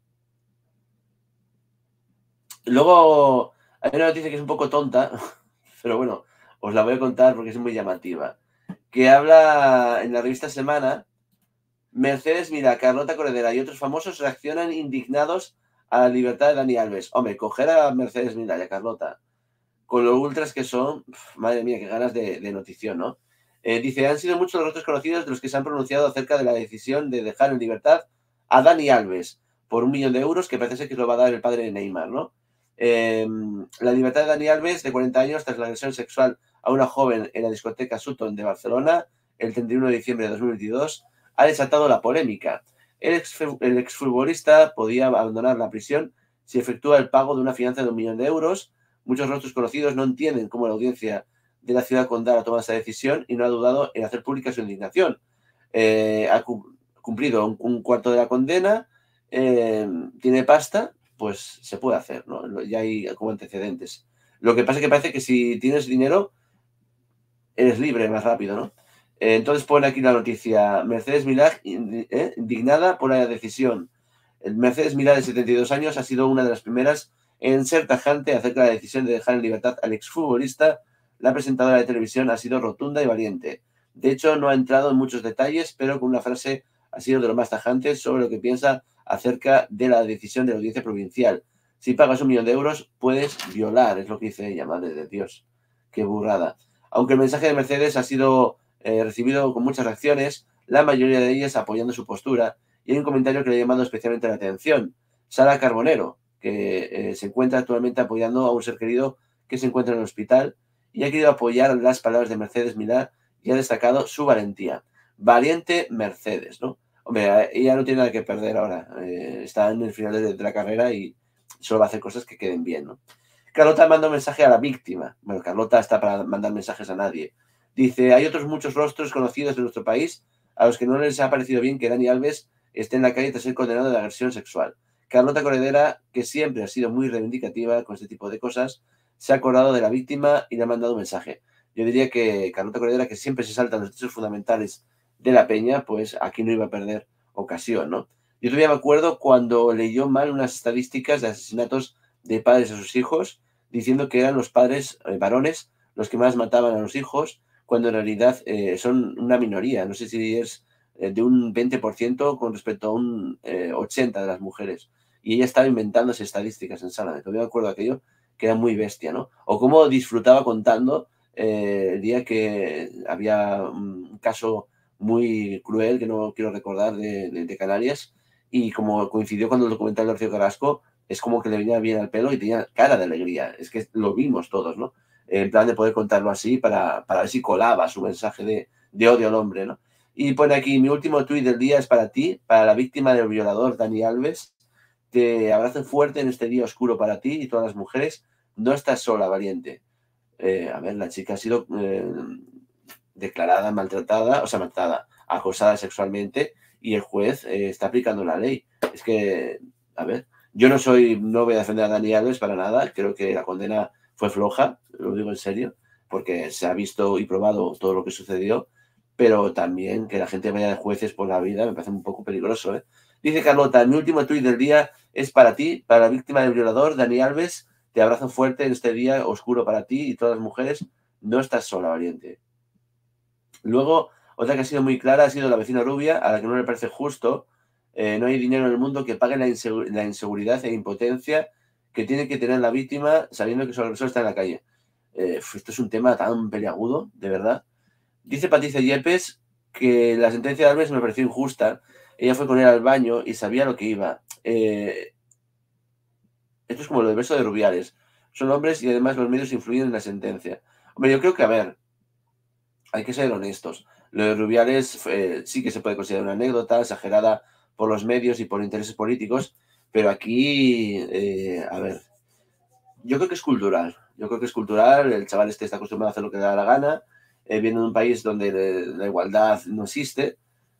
Luego, hay una noticia que es un poco tonta, pero bueno, os la voy a contar porque es muy llamativa. Que habla en la revista Semana, Mercedes Milá, Carlota Corredera y otros famosos reaccionan indignados a la libertad de Dani Alves. Hombre, coger a Mercedes Milá y a Carlota, con lo ultras que son, pf, madre mía, qué ganas de, de notición, ¿no? Eh, dice, han sido muchos los rostros conocidos de los que se han pronunciado acerca de la decisión de dejar en libertad a Dani Alves por un millón de euros, que parece ser que lo va a dar el padre de Neymar, ¿no? Eh, la libertad de Dani Alves, de cuarenta años, tras la agresión sexual a una joven en la discoteca Sutton de Barcelona, el treinta y uno de diciembre de dos mil veintidós, ha desatado la polémica. El, ex, el exfutbolista podía abandonar la prisión si efectúa el pago de una fianza de un millón de euros. Muchos rostros conocidos no entienden cómo la audiencia de la ciudad condal ha tomado esa decisión y no ha dudado en hacer pública su indignación. Eh, ha cumplido un, un cuarto de la condena, eh, tiene pasta, pues se puede hacer, ¿no? Ya hay como antecedentes. Lo que pasa es que parece que si tienes dinero, eres libre más rápido, ¿no? Eh, entonces pone aquí la noticia, Mercedes Milá, eh, indignada por la decisión. El Mercedes Milá, de setenta y dos años, ha sido una de las primeras en ser tajante acerca de la decisión de dejar en libertad al exfutbolista. La presentadora de televisión ha sido rotunda y valiente. De hecho, no ha entrado en muchos detalles, pero con una frase ha sido de lo más tajante sobre lo que piensa acerca de la decisión de la audiencia provincial. Si pagas un millón de euros, puedes violar, es lo que dice ella, madre de Dios. Qué burrada. Aunque el mensaje de Mercedes ha sido eh, recibido con muchas reacciones, la mayoría de ellas apoyando su postura, y hay un comentario que le ha llamado especialmente la atención. Sara Carbonero, que eh, se encuentra actualmente apoyando a un ser querido que se encuentra en el hospital, y ha querido apoyar las palabras de Mercedes Milá y ha destacado su valentía. Valiente Mercedes, ¿no? Hombre, ella no tiene nada que perder ahora. Eh, está en el final de, de la carrera y solo va a hacer cosas que queden bien, ¿no? Carlota manda un mensaje a la víctima. Bueno, Carlota está para mandar mensajes a nadie. Dice, hay otros muchos rostros conocidos de nuestro país a los que no les ha parecido bien que Dani Alves esté en la calle tras ser condenado de agresión sexual. Carlota Corredera, que siempre ha sido muy reivindicativa con este tipo de cosas, se ha acordado de la víctima y le ha mandado un mensaje. Yo diría que Carlota Corredera, que siempre se saltan los derechos fundamentales de la peña, pues aquí no iba a perder ocasión, ¿no? Yo todavía me acuerdo cuando leyó mal unas estadísticas de asesinatos de padres a sus hijos, diciendo que eran los padres eh, varones los que más mataban a los hijos, cuando en realidad eh, son una minoría. No sé si es eh, de un veinte por ciento con respecto a un eh, ochenta por ciento de las mujeres. Y ella estaba inventándose estadísticas en sala. Todavía me acuerdo de aquello, que era muy bestia, ¿no? O cómo disfrutaba contando eh, el día que había un caso muy cruel, que no quiero recordar, de, de, de Canarias, y como coincidió con el documental de Rocío Carrasco, es como que le venía bien al pelo y tenía cara de alegría. Es que lo vimos todos, ¿no? En plan de poder contarlo así para, para ver si colaba su mensaje de, de odio al hombre, ¿no? Y pone aquí, mi último tuit del día es para ti, para la víctima del violador Dani Alves. Te abrazo fuerte en este día oscuro para ti y todas las mujeres. No estás sola, valiente. Eh, a ver, la chica ha sido eh, declarada maltratada, o sea, maltratada, acosada sexualmente, y el juez eh, está aplicando la ley. Es que, a ver, yo no soy, no voy a defender a Dani Alves para nada, creo que la condena fue floja, lo digo en serio, porque se ha visto y probado todo lo que sucedió, pero también que la gente vaya de jueces por la vida me parece un poco peligroso, ¿eh? Dice Carlota, mi último tuit del día es para ti, para la víctima del violador, Dani Alves, te abrazo fuerte en este día oscuro para ti y todas las mujeres, no estás sola, valiente. Luego, otra que ha sido muy clara ha sido la vecina rubia, a la que no le parece justo, eh, no hay dinero en el mundo que pague la, insegu la inseguridad e impotencia que tiene que tener la víctima sabiendo que su agresor está en la calle. Eh, esto es un tema tan peliagudo, de verdad. Dice Patricia Yepes que la sentencia de Alves me pareció injusta. Ella fue con él al baño y sabía lo que iba. Eh, esto es como lo del beso de Rubiales. Son hombres y además los medios influyen en la sentencia. Hombre, yo creo que, a ver, hay que ser honestos. Lo de Rubiales eh, sí que se puede considerar una anécdota exagerada por los medios y por intereses políticos, pero aquí, eh, a ver, yo creo que es cultural. Yo creo que es cultural. El chaval este está acostumbrado a hacer lo que le da la gana, eh, viene de un país donde la igualdad no existe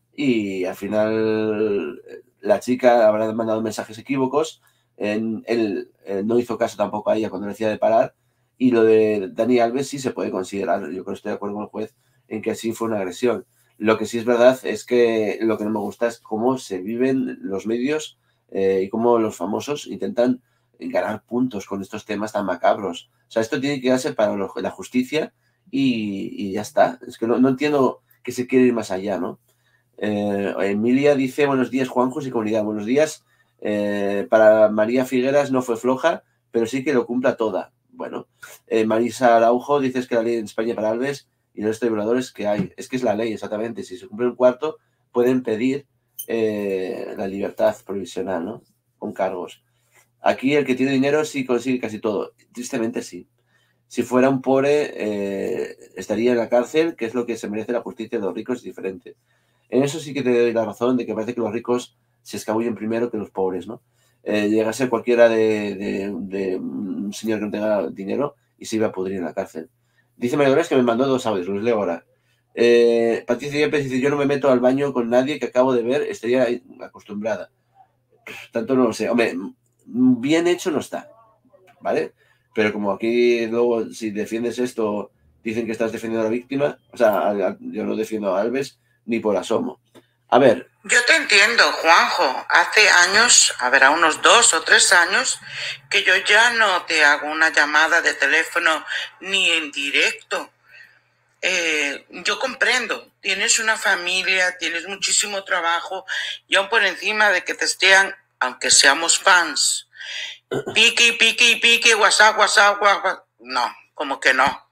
y al final la chica habrá mandado mensajes equívocos. En, él eh, no hizo caso tampoco a ella cuando le decía de parar. Y lo de Dani Alves sí se puede considerar, yo creo que estoy de acuerdo con el juez, en que sí fue una agresión. Lo que sí es verdad es que lo que no me gusta es cómo se viven los medios eh, y cómo los famosos intentan ganar puntos con estos temas tan macabros. O sea, esto tiene que darse para lo, la justicia y, y ya está. Es que no, no entiendo que se quiere ir más allá, ¿no? Eh, Emilia dice, buenos días, Juanjos y comunidad. Buenos días. Eh, para María Figueras no fue floja, pero sí que lo cumpla toda. Bueno, eh, Marisa Araujo dices que la ley en España para Alves y los violadores que hay. Es que es la ley, exactamente. Si se cumple un cuarto, pueden pedir eh, la libertad provisional, ¿no? Con cargos. Aquí el que tiene dinero sí consigue casi todo. Tristemente sí. Si fuera un pobre, eh, estaría en la cárcel, que es lo que se merece la justicia de los ricos, es diferente. En eso sí que te doy la razón de que parece que los ricos se escabullen primero que los pobres, ¿no? Eh, llega a ser cualquiera de, de, de un señor que no tenga dinero y se iba a pudrir en la cárcel. Dice María Dolores que me mandó dos audios, los leo ahora. Eh, Patricia Yepes dice, yo no me meto al baño con nadie que acabo de ver, estaría acostumbrada. Tanto no lo sé. Hombre, bien hecho no está, ¿vale? Pero como aquí luego, si defiendes esto, dicen que estás defendiendo a la víctima, o sea, yo no defiendo a Alves ni por asomo. A ver. Yo te entiendo, Juanjo. Hace años, a ver, a unos dos o tres años, que yo ya no te hago una llamada de teléfono ni en directo. Eh, yo comprendo, tienes una familia, tienes muchísimo trabajo y aún por encima de que te estén, aunque seamos fans, pique, pique, pique, WhatsApp, WhatsApp, WhatsApp, no, como que no.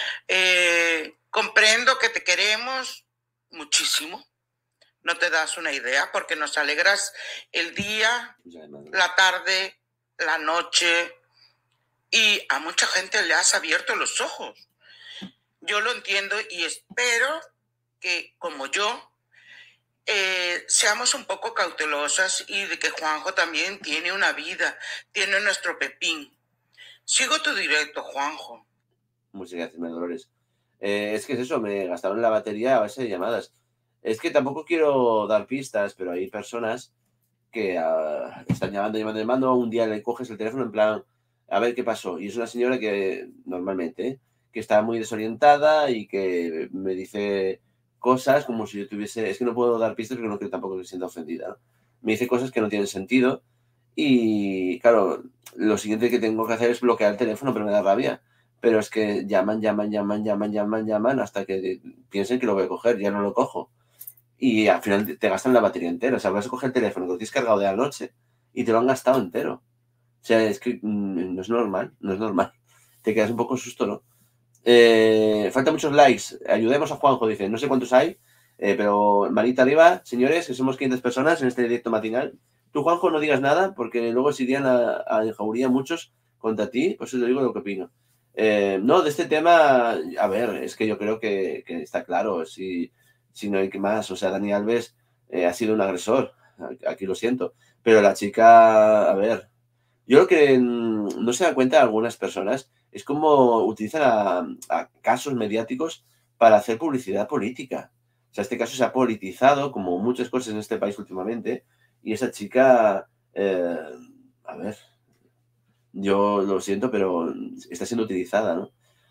Eh, comprendo que te queremos muchísimo, no te das una idea porque nos alegras el día, la tarde, la noche y a mucha gente le has abierto los ojos. Yo lo entiendo y espero que, como yo, eh, seamos un poco cautelosas y de que Juanjo también tiene una vida, tiene nuestro Pepín. Sigo tu directo, Juanjo. Muchas gracias, María Dolores. Eh, es que es eso, me gastaron la batería a base de llamadas. Es que tampoco quiero dar pistas, pero hay personas que uh, están llamando, llamando, llamando. Un día le coges el teléfono en plan, a ver qué pasó. Y es una señora que, normalmente, ¿eh? que está muy desorientada y que me dice cosas como si yo tuviese... Es que no puedo dar pistas porque no quiero tampoco que se sienta ofendida, ¿no? Me dice cosas que no tienen sentido y, claro, lo siguiente que tengo que hacer es bloquear el teléfono, pero me da rabia. Pero es que llaman, llaman, llaman, llaman, llaman, llaman hasta que piensen que lo voy a coger, ya no lo cojo. Y al final te gastan la batería entera. O sea, vas a coger el teléfono que lo tienes cargado de la noche y te lo han gastado entero. O sea, es que mmm, no es normal, no es normal. Te quedas un poco susto, ¿no? Eh, faltan muchos likes. Ayudemos a Juanjo, dice. No sé cuántos hay, eh, pero manita arriba, señores, que somos quinientas personas en este directo matinal. Tú, Juanjo, no digas nada, porque luego se irían a, a enjauría muchos contra ti, por eso te digo lo que opino. Eh, no, de este tema, a ver, es que yo creo que, que está claro, si, si no hay que más, o sea, Dani Alves eh, ha sido un agresor, aquí lo siento, pero la chica, a ver, yo creo que no se dan cuenta algunas personas, es como utilizan a, a casos mediáticos para hacer publicidad política. O sea, este caso se ha politizado, como muchas cosas en este país últimamente, y esa chica, eh, a ver, yo lo siento, pero está siendo utilizada, ¿no?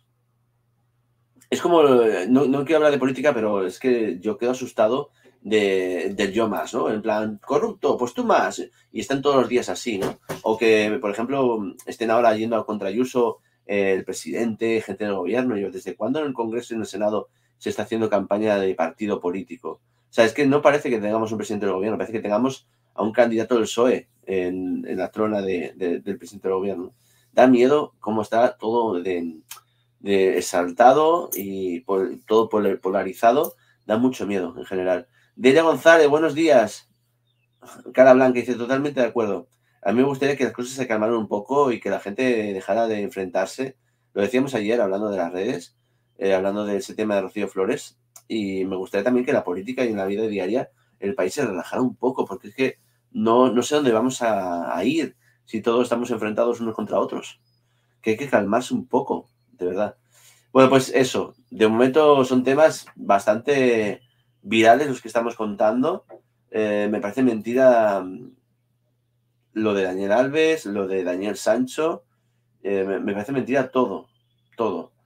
Es como, no, no quiero hablar de política, pero es que yo quedo asustado de, del yo más, ¿no? En plan, corrupto, pues tú más. Y están todos los días así, ¿no? O que, por ejemplo, estén ahora yendo a contra Ayuso eh, el presidente, gente del gobierno. Y yo, ¿desde cuándo en el Congreso y en el Senado se está haciendo campaña de partido político? O sea, es que no parece que tengamos un presidente del gobierno, parece que tengamos a un candidato del P S O E en, en la trona de, de, del presidente del gobierno. Da miedo cómo está todo de, de exaltado y por, todo polarizado. Da mucho miedo en general. Delia González, buenos días. Cara Blanca dice, totalmente de acuerdo. A mí me gustaría que las cosas se calmaran un poco y que la gente dejara de enfrentarse. Lo decíamos ayer hablando de las redes, eh, hablando de ese tema de Rocío Flores. Y me gustaría también que la política y en la vida diaria el país se relajara un poco, porque es que no, no sé dónde vamos a, a ir si todos estamos enfrentados unos contra otros. Que hay que calmarse un poco, de verdad. Bueno, pues eso. De momento son temas bastante virales los que estamos contando. Eh, me parece mentira lo de Daniel Alves, lo de Daniel Sancho. Eh, me, me parece mentira todo, todo.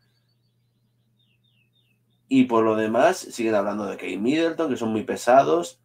Y por lo demás, siguen hablando de Kate Middleton, que son muy pesados.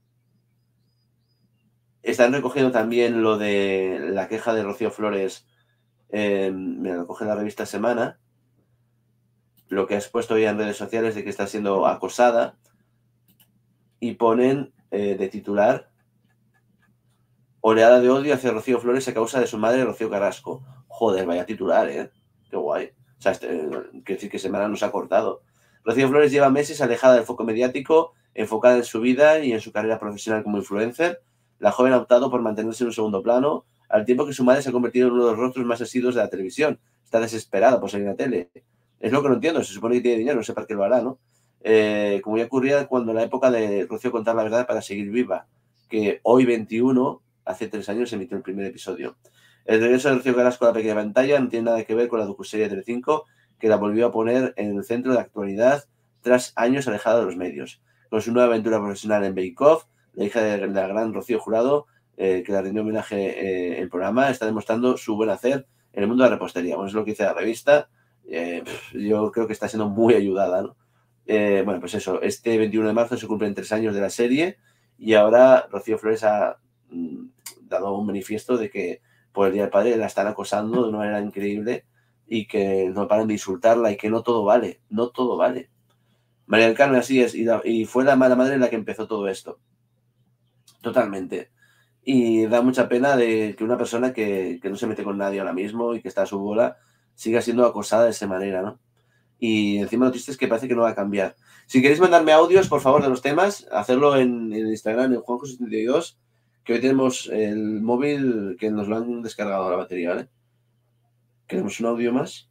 Están recogiendo también lo de la queja de Rocío Flores. Eh, me lo coge la revista Semana. Lo que has puesto hoy en redes sociales de que está siendo acosada. Y ponen eh, de titular: oleada de odio hacia Rocío Flores a causa de su madre, Rocío Carrasco. Joder, vaya titular, ¿eh? Qué guay. O sea, este, quiero decir que Semana nos ha cortado. Rocío Flores lleva meses alejada del foco mediático, enfocada en su vida y en su carrera profesional como influencer. La joven ha optado por mantenerse en un segundo plano, al tiempo que su madre se ha convertido en uno de los rostros más asiduos de la televisión. Está desesperada por salir a la tele. Es lo que no entiendo, se supone que tiene dinero, no sé para qué lo hará, ¿no? Eh, como ya ocurría cuando en la época de Rocío contar la verdad para seguir viva, que hoy veintiuno, hace tres años, se emitió el primer episodio. El regreso de Rocío Carrasco a la pequeña pantalla no tiene nada que ver con la docuserie de Telecinco, que la volvió a poner en el centro de actualidad tras años alejada de los medios. Con su nueva aventura profesional en Bake Off, la hija de la gran Rocío Jurado, eh, que le rindió homenaje eh, el programa, está demostrando su buen hacer en el mundo de la repostería. Bueno, es lo que dice la revista. Eh, yo creo que está siendo muy ayudada, ¿no? Eh, bueno, pues eso, este veintiuno de marzo se cumplen tres años de la serie y ahora Rocío Flores ha mm, dado un manifiesto de que por el Día del Padre la están acosando de una manera increíble y que no paran de insultarla y que no todo vale, no todo vale. María del Carmen, así es, y, la, y fue la mala madre la que empezó todo esto. Totalmente. Y da mucha pena de que una persona que, que no se mete con nadie ahora mismo y que está a su bola siga siendo acosada de esa manera, ¿no? Y encima lo triste es que parece que no va a cambiar. Si queréis mandarme audios, por favor, de los temas, hacerlo en, en Instagram, en Juanjo setenta y dos, que hoy tenemos el móvil que nos lo han descargado la batería, ¿vale? ¿Queremos un audio más?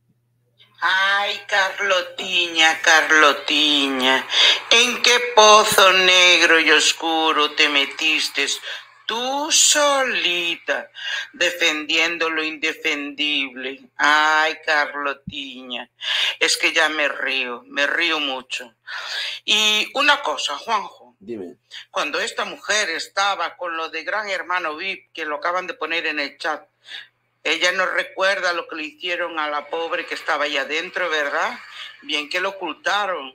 Ay, Carlotiña, Carlotiña, ¿en qué pozo negro y oscuro te metiste tú solita, defendiendo lo indefendible? Ay, Carlotiña, es que ya me río, me río mucho. Y una cosa, Juanjo. Dime. Cuando esta mujer estaba con lo de Gran Hermano V I P, que lo acaban de poner en el chat, ella no recuerda lo que le hicieron a la pobre que estaba ahí adentro, ¿verdad? Bien que lo ocultaron.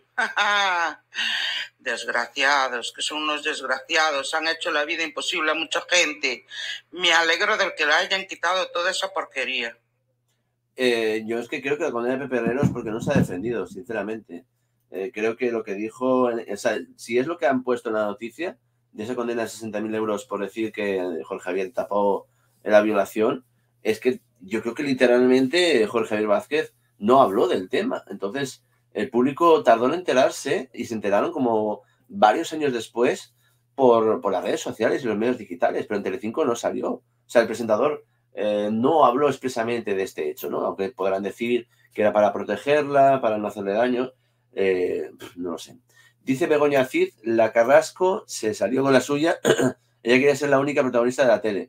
Desgraciados, que son unos desgraciados. Han hecho la vida imposible a mucha gente. Me alegro del que le hayan quitado toda esa porquería. Eh, yo es que creo que la condena de Pepe Herrero es porque no se ha defendido, sinceramente. Eh, creo que lo que dijo, o sea, si es lo que han puesto en la noticia, de esa condena de sesenta mil euros por decir que Jorge Javier tapó la violación, es que yo creo que literalmente Jorge Javier Vázquez no habló del tema. Entonces, el público tardó en enterarse y se enteraron como varios años después por, por las redes sociales y los medios digitales, pero en Telecinco no salió. O sea, el presentador eh, no habló expresamente de este hecho, ¿no? Aunque podrán decir que era para protegerla, para no hacerle daño, eh, no lo sé. Dice Begoña Cid, la Carrasco se salió con la suya, ella quería ser la única protagonista de la tele.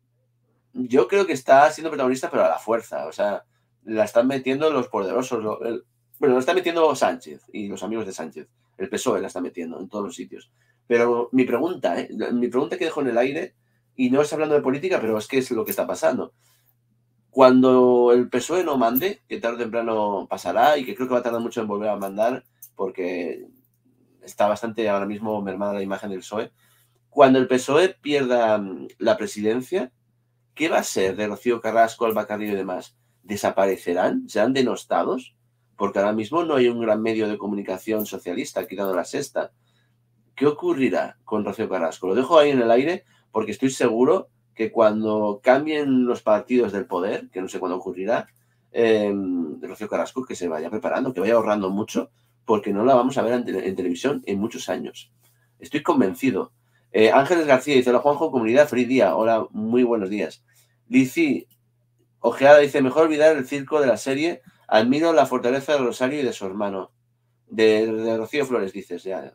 Yo creo que está siendo protagonista, pero a la fuerza. O sea, la están metiendo los poderosos. Lo, el, bueno, la está metiendo Sánchez y los amigos de Sánchez. El P S O E la está metiendo en todos los sitios. Pero mi pregunta, ¿eh? mi pregunta que dejo en el aire, y no es hablando de política, pero es que es lo que está pasando. Cuando el P S O E no mande, que tarde o temprano pasará y que creo que va a tardar mucho en volver a mandar, porque está bastante ahora mismo mermada la imagen del P S O E. Cuando el P S O E pierda la presidencia, ¿qué va a ser de Rocío Carrasco, Alba Carrillo y demás? ¿Desaparecerán? ¿Serán denostados? Porque ahora mismo no hay un gran medio de comunicación socialista quitando la sexta. ¿Qué ocurrirá con Rocío Carrasco? Lo dejo ahí en el aire porque estoy seguro que cuando cambien los partidos del poder, que no sé cuándo ocurrirá, eh, Rocío Carrasco que se vaya preparando, que vaya ahorrando mucho, porque no la vamos a ver en, te en televisión en muchos años. Estoy convencido. Eh, Ángeles García dice, hola Juanjo, comunidad, feliz día. Hola, muy buenos días. Lizy Ojeada dice, mejor olvidar el circo de la serie, admiro la fortaleza de Rosario y de su hermano. De, de Rocío Flores, dices, ya.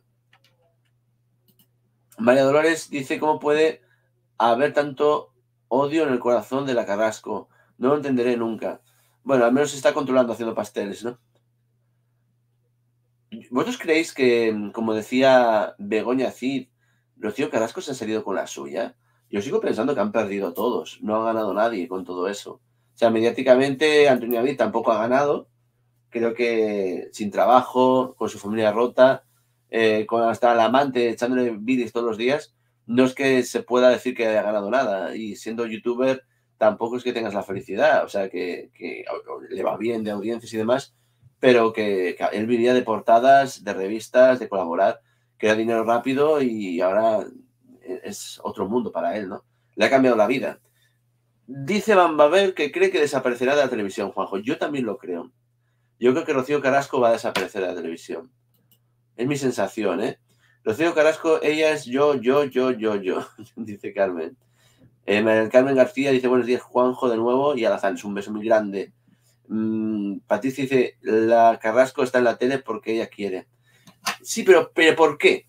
María Dolores dice, ¿cómo puede haber tanto odio en el corazón de la Carrasco? No lo entenderé nunca. Bueno, al menos se está controlando haciendo pasteles, ¿no? ¿Vosotros creéis que, como decía Begoña Cid, Rocío Carrasco se ha salido con la suya? Yo sigo pensando que han perdido todos, no ha ganado nadie con todo eso. O sea, mediáticamente Antonio David tampoco ha ganado, creo que sin trabajo, con su familia rota, eh, con hasta la amante echándole vídeos todos los días, no es que se pueda decir que haya ganado nada. Y siendo youtuber tampoco es que tengas la felicidad, o sea, que, que le va bien de audiencias y demás, pero que, que él vivía de portadas, de revistas, de colaborar, que era dinero rápido y ahora es otro mundo para él, ¿no? Le ha cambiado la vida. Dice Van Babel que cree que desaparecerá de la televisión, Juanjo. Yo también lo creo. Yo creo que Rocío Carrasco va a desaparecer de la televisión. Es mi sensación, ¿eh? Rocío Carrasco, ella es yo, yo, yo, yo, yo, dice Carmen. Eh, Carmen García dice, buenos días, Juanjo, de nuevo, y Alazán, es un beso muy grande. Mm, Patricia dice, la Carrasco está en la tele porque ella quiere. Sí, pero, pero ¿por qué?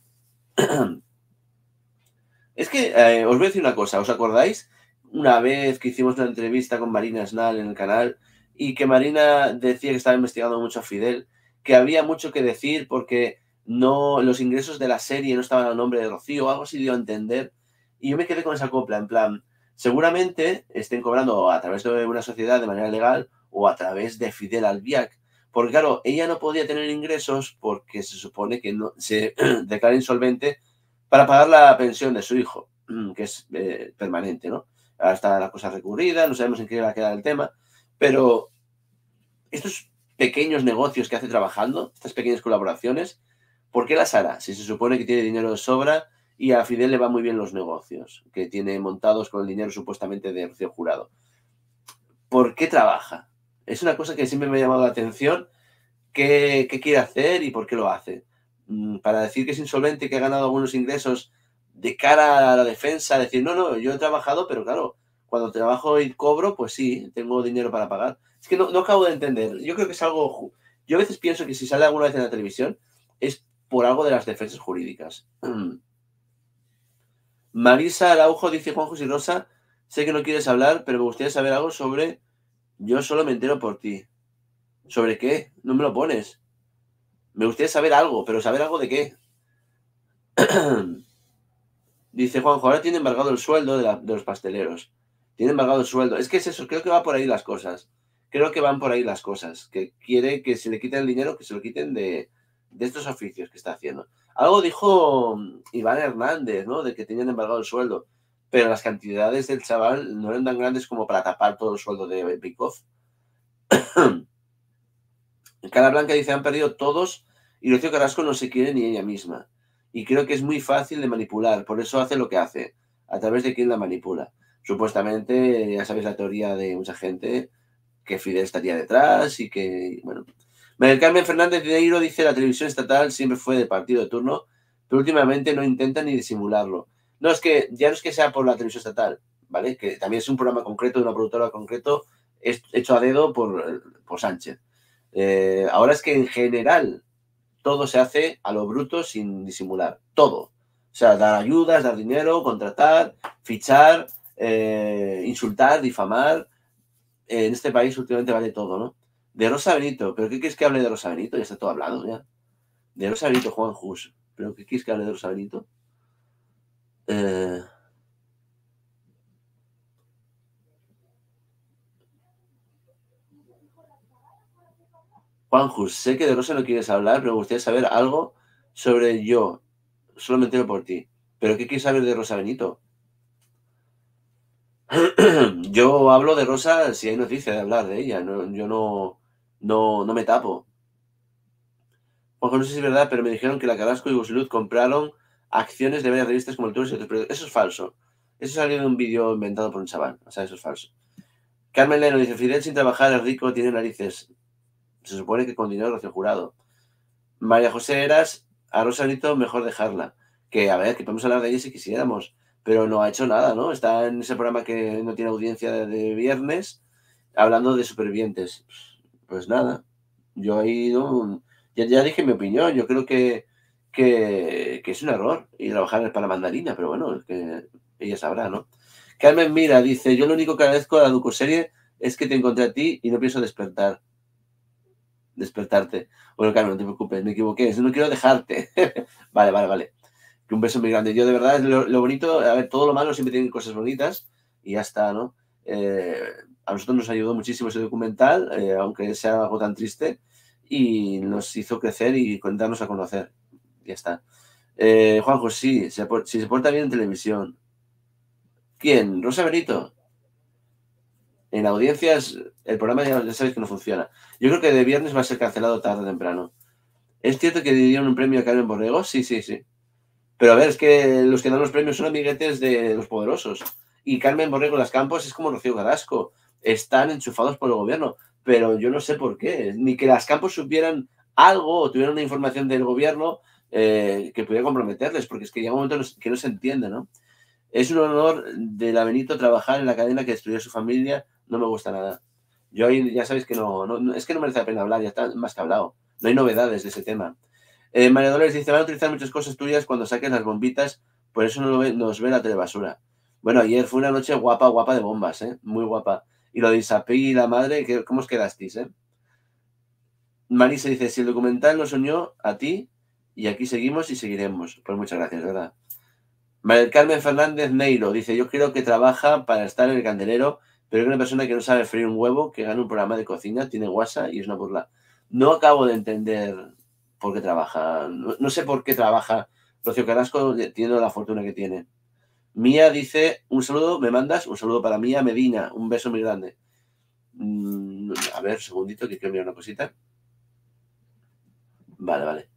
Es que eh, os voy a decir una cosa, ¿os acordáis? Una vez que hicimos una entrevista con Marina Snal en el canal y que Marina decía que estaba investigando mucho a Fidel, que había mucho que decir porque no, los ingresos de la serie no estaban a nombre de Rocío, algo así dio a entender. Y yo me quedé con esa copla, en plan, seguramente estén cobrando a través de una sociedad de manera legal o a través de Fidel Albiac. Porque claro, ella no podía tener ingresos porque se supone que no, se declara insolvente para pagar la pensión de su hijo, que es eh, permanente, ¿no? Ahora está la cosa recurrida, no sabemos en qué va a quedar el tema, pero estos pequeños negocios que hace trabajando, estas pequeñas colaboraciones, ¿por qué las hará? Si se supone que tiene dinero de sobra y a Fidel le van muy bien los negocios que tiene montados con el dinero supuestamente de Rocío Jurado. ¿Por qué trabaja? Es una cosa que siempre me ha llamado la atención. ¿Qué, qué quiere hacer y por qué lo hace? Para decir que es insolvente, que ha ganado algunos ingresos de cara a la defensa, decir, no, no, yo he trabajado, pero claro, cuando trabajo y cobro, pues sí, tengo dinero para pagar. Es que no, no acabo de entender. Yo creo que es algo... Yo a veces pienso que si sale alguna vez en la televisión es por algo de las defensas jurídicas. Marisa Araujo dice, Juan José Rosa, sé que no quieres hablar, pero me gustaría saber algo sobre Yo solo me entero por ti. ¿Sobre qué? No me lo pones. Me gustaría saber algo, pero ¿saber algo de qué? Dice Juanjo, ahora tiene embargado el sueldo de, la, de los pasteleros. Tiene embargado el sueldo. Es que es eso, creo que va por ahí las cosas. Creo que van por ahí las cosas. Que quiere que se le quiten el dinero, que se lo quiten de, de estos oficios que está haciendo. Algo dijo Iván Hernández, ¿no? De que tenían embargado el sueldo. Pero las cantidades del chaval no eran tan grandes como para tapar todo el sueldo de Bikoff. Cara Blanca dice, han perdido todos y Rocío Carrasco no se quiere ni ella misma. Y creo que es muy fácil de manipular, por eso hace lo que hace, a través de quién la manipula. Supuestamente, ya sabéis la teoría de mucha gente, que Fidel estaría detrás y que, bueno... María Carmen Fernández de Neiro dice, la televisión estatal siempre fue de partido de turno, pero últimamente no intentan ni disimularlo. No, es que ya no es que sea por la televisión estatal, ¿vale? Que también es un programa concreto, de una productora concreto, hecho a dedo por, por Sánchez. Eh, ahora es que en general todo se hace a lo bruto sin disimular, todo. O sea, dar ayudas, dar dinero, contratar, fichar, eh, insultar, difamar. Eh, en este país últimamente vale todo, ¿no? De Rosa Benito, ¿pero qué quieres que hable de Rosa Benito? Ya está todo hablado, ya. De Rosa Benito, Juan Jus. ¿Pero qué quieres que hable de Rosa Benito? Eh... Juanjus, sé que de Rosa no quieres hablar, pero me gustaría saber algo sobre Yo. Solo me entero por ti. ¿Pero qué quieres saber de Rosa Benito? Yo hablo de Rosa si hay noticia de hablar de ella. No, yo no, no, no me tapo. Juanjo, no sé si es verdad, pero me dijeron que la Carrasco y Gusilud compraron acciones de varias revistas como el Tour y otros periódicos. Eso es falso. Eso salió de un vídeo inventado por un chaval. O sea, eso es falso. Carmen Leno dice, Fidel sin trabajar es rico, tiene narices. Se supone que con dinero Rocío Jurado. María José Eras, a Rosa Benito mejor dejarla. Que, a ver, que podemos hablar de ella si quisiéramos, pero no ha hecho nada, ¿no? Está en ese programa que no tiene audiencia de, de viernes, hablando de supervivientes. Pues nada, yo he ido, ya, ya dije mi opinión, yo creo que, que, que es un error ir a trabajar para la mandarina, pero bueno, es que ella sabrá, ¿no? Carmen Mira dice, yo lo único que agradezco a la docuserie es que te encontré a ti y no pienso despertar. Despertarte. Bueno, Carmen, no te preocupes, me equivoqué, no quiero dejarte. Vale, vale, vale. Un beso muy grande. Yo de verdad, lo, lo bonito, a ver, todo lo malo siempre tiene cosas bonitas y ya está, ¿no? Eh, a nosotros nos ayudó muchísimo ese documental, eh, aunque sea algo tan triste, y nos hizo crecer y darnos a conocer. Ya está. Eh, Juanjo, sí, se, si se porta bien en televisión. ¿Quién? ¿Rosa Benito? En audiencias, el programa ya, ya sabéis que no funciona. Yo creo que de viernes va a ser cancelado tarde o temprano. ¿Es cierto que le dieron un premio a Carmen Borrego? Sí, sí, sí. Pero a ver, es que los que dan los premios son amiguetes de los poderosos. Y Carmen Borrego Las Campos es como Rocío Carrasco. Están enchufados por el gobierno. pero yo no sé por qué, ni que las Campos supieran algo o tuvieran una información del gobierno eh, que pudiera comprometerles, porque es que llega un momento que no se entiende, ¿no? Es un honor de la Benito trabajar en la cadena que destruyó su familia, no me gusta nada. Yo ahí ya sabéis que no, no, es que no merece la pena hablar, ya está más que hablado. No hay novedades de ese tema. Eh, María Dolores dice, van a utilizar muchas cosas tuyas cuando saquen las bombitas, por eso no ve, nos ve la telebasura. Bueno, ayer fue una noche guapa, guapa de bombas, ¿eh? Muy guapa. Y lo de Isapi y la madre, ¿cómo os quedasteis, eh? Marisa dice, si el documental nos unió a ti, y aquí seguimos y seguiremos. Pues muchas gracias, ¿verdad? María Carmen Fernández Neiro dice, yo creo que trabaja para estar en el candelero, pero es una persona que no sabe freír un huevo, que gana un programa de cocina, tiene guasa y es una burla. No acabo de entender por qué trabaja. No, no sé por qué trabaja Rocío Carrasco, tiene la fortuna que tiene. Mía dice, un saludo, ¿me mandas? Un saludo para Mía Medina, un beso muy grande. Mm, a ver, segundito, que quiero mirar una cosita. Vale, vale.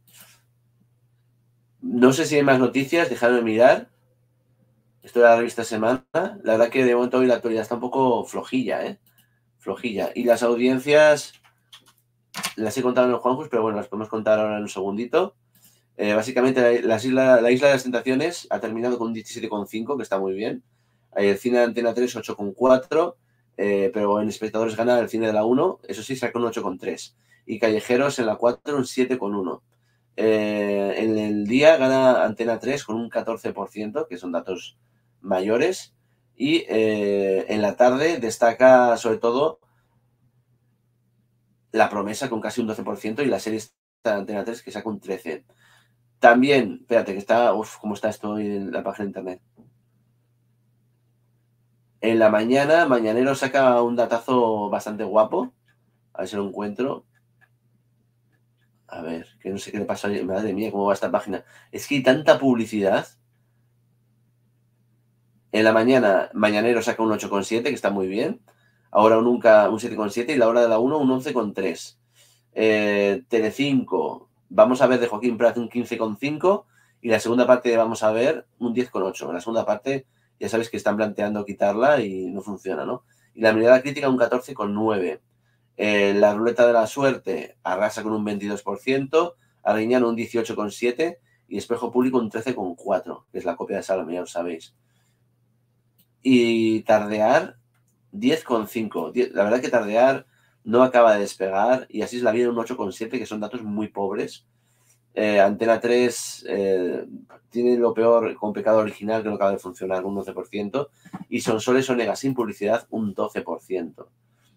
No sé si hay más noticias, dejadme mirar. Esto de la revista Semana. La verdad que de momento hoy la actualidad está un poco flojilla, ¿eh? Flojilla. Y las audiencias las he contado en el Juanjus, pero bueno, las podemos contar ahora en un segundito. Eh, básicamente, la isla, la isla de las Tentaciones ha terminado con un diecisiete coma cinco, que está muy bien. El cine de Antena tres, ocho coma cuatro. Eh, pero en espectadores gana el cine de la uno, eso sí, saca un ocho coma tres. Y Callejeros en la cuatro, un siete coma uno. Eh, en el día gana Antena tres con un catorce por ciento, que son datos mayores. Y eh, en la tarde destaca sobre todo La Promesa con casi un doce por ciento y la serie de Antena tres que saca un trece por ciento. También, espérate, que está, uff, cómo está esto hoy en la página de internet. En la mañana, Mañanero saca un datazo bastante guapo. A ver si lo encuentro. A ver, que no sé qué le pasa. Madre mía, cómo va esta página. Es que hay tanta publicidad. En la mañana, Mañanero saca un ocho coma siete, que está muy bien. Ahora o nunca, un siete coma siete. Y la hora de la uno, un once coma tres. Eh, Telecinco, vamos a ver de Joaquín Prat un quince coma cinco. Y la segunda parte vamos a ver un diez coma ocho. La segunda parte, ya sabes que están planteando quitarla y no funciona, ¿no? Y la mirada crítica un catorce coma nueve. Eh, la ruleta de la suerte arrasa con un veintidós por ciento, Arguiñano un dieciocho coma siete y Espejo Público un trece coma cuatro, que es la copia de Salome, ya lo sabéis. Y Tardear diez coma cinco. La verdad que Tardear no acaba de despegar y así es la vida un ocho coma siete, que son datos muy pobres. Eh, Antena tres eh, tiene lo peor con Pecado Original, que no acaba de funcionar, un once por ciento. Y Sonsoles Onega sin publicidad, un doce por ciento.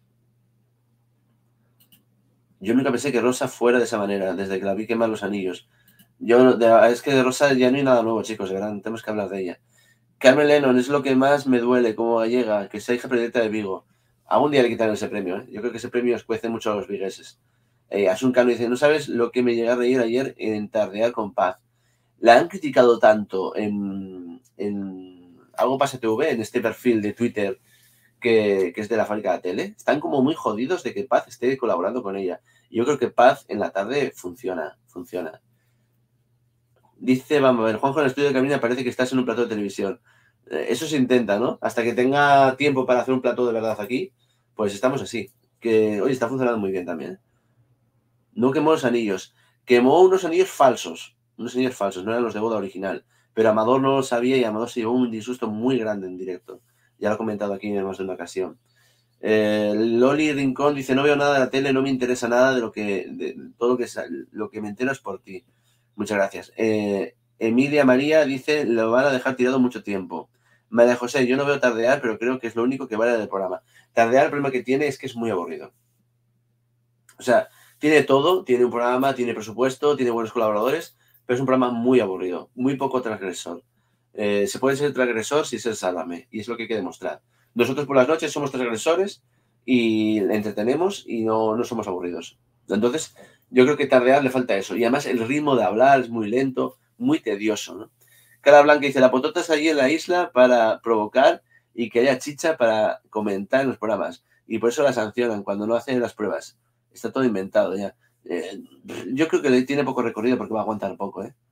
Yo nunca pensé que Rosa fuera de esa manera, desde que la vi quemar los anillos. Yo, de, es que de Rosa ya no hay nada nuevo, chicos, de verdad, tenemos que hablar de ella. Carmen Lennon, es lo que más me duele como gallega, que sea hija predilecta de Vigo. Algún día le quitarán ese premio, ¿eh? Yo creo que ese premio escuece mucho a los vigueses. Eh, Asun Cano dice, no sabes lo que me llegué a reír ayer en Tardear con Paz. La han criticado tanto en, en Algo Pasa T V, en este perfil de Twitter que, que es de la fábrica de la tele. Están como muy jodidos de que Paz esté colaborando con ella. Yo creo que Paz en la tarde funciona, funciona. Dice, vamos a ver, Juanjo en el estudio de cabina parece que estás en un plató de televisión. Eh, eso se intenta, ¿no? Hasta que tenga tiempo para hacer un plató de verdad aquí, pues estamos así. Que, oye, está funcionando muy bien también. No quemó los anillos. Quemó unos anillos falsos. Unos anillos falsos, no eran los de boda original. Pero Amador no lo sabía y Amador se llevó un disgusto muy grande en directo. Ya lo he comentado aquí en más de una ocasión. Eh, Loli Rincón dice, no veo nada de la tele, no me interesa nada de lo que, de todo lo que, lo que me entero es por ti. Muchas gracias. Eh, Emilia María dice, lo van a dejar tirado mucho tiempo. María José, yo no veo Tardear, pero creo que es lo único que vale del programa. Tardear, el problema que tiene es que es muy aburrido. O sea, tiene todo, tiene un programa, tiene presupuesto, tiene buenos colaboradores, pero es un programa muy aburrido, muy poco transgresor. Eh, se puede ser transgresor sin ser Sálvame, y es lo que hay que demostrar. Nosotros por las noches somos transgresores y entretenemos y no, no somos aburridos. Entonces, yo creo que Tardear le falta eso. Y además el ritmo de hablar es muy lento, muy tedioso, ¿no? Cara Blanca dice, la potota está allí en la isla para provocar y que haya chicha para comentar en los programas. Y por eso la sancionan cuando no hacen las pruebas. Está todo inventado ya. Eh, yo creo que tiene poco recorrido porque va a aguantar poco, ¿eh?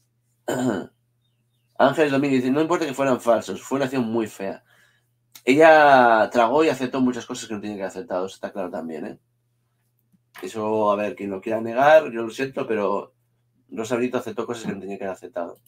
Ángeles Domínguez dice, no importa que fueran falsos, fue una acción muy fea. Ella tragó y aceptó muchas cosas que no tenía que haber aceptado, está claro también, ¿eh? Eso, a ver, quien lo quiera negar, yo lo siento, pero Rosa Brito aceptó cosas que no tenía que haber aceptado.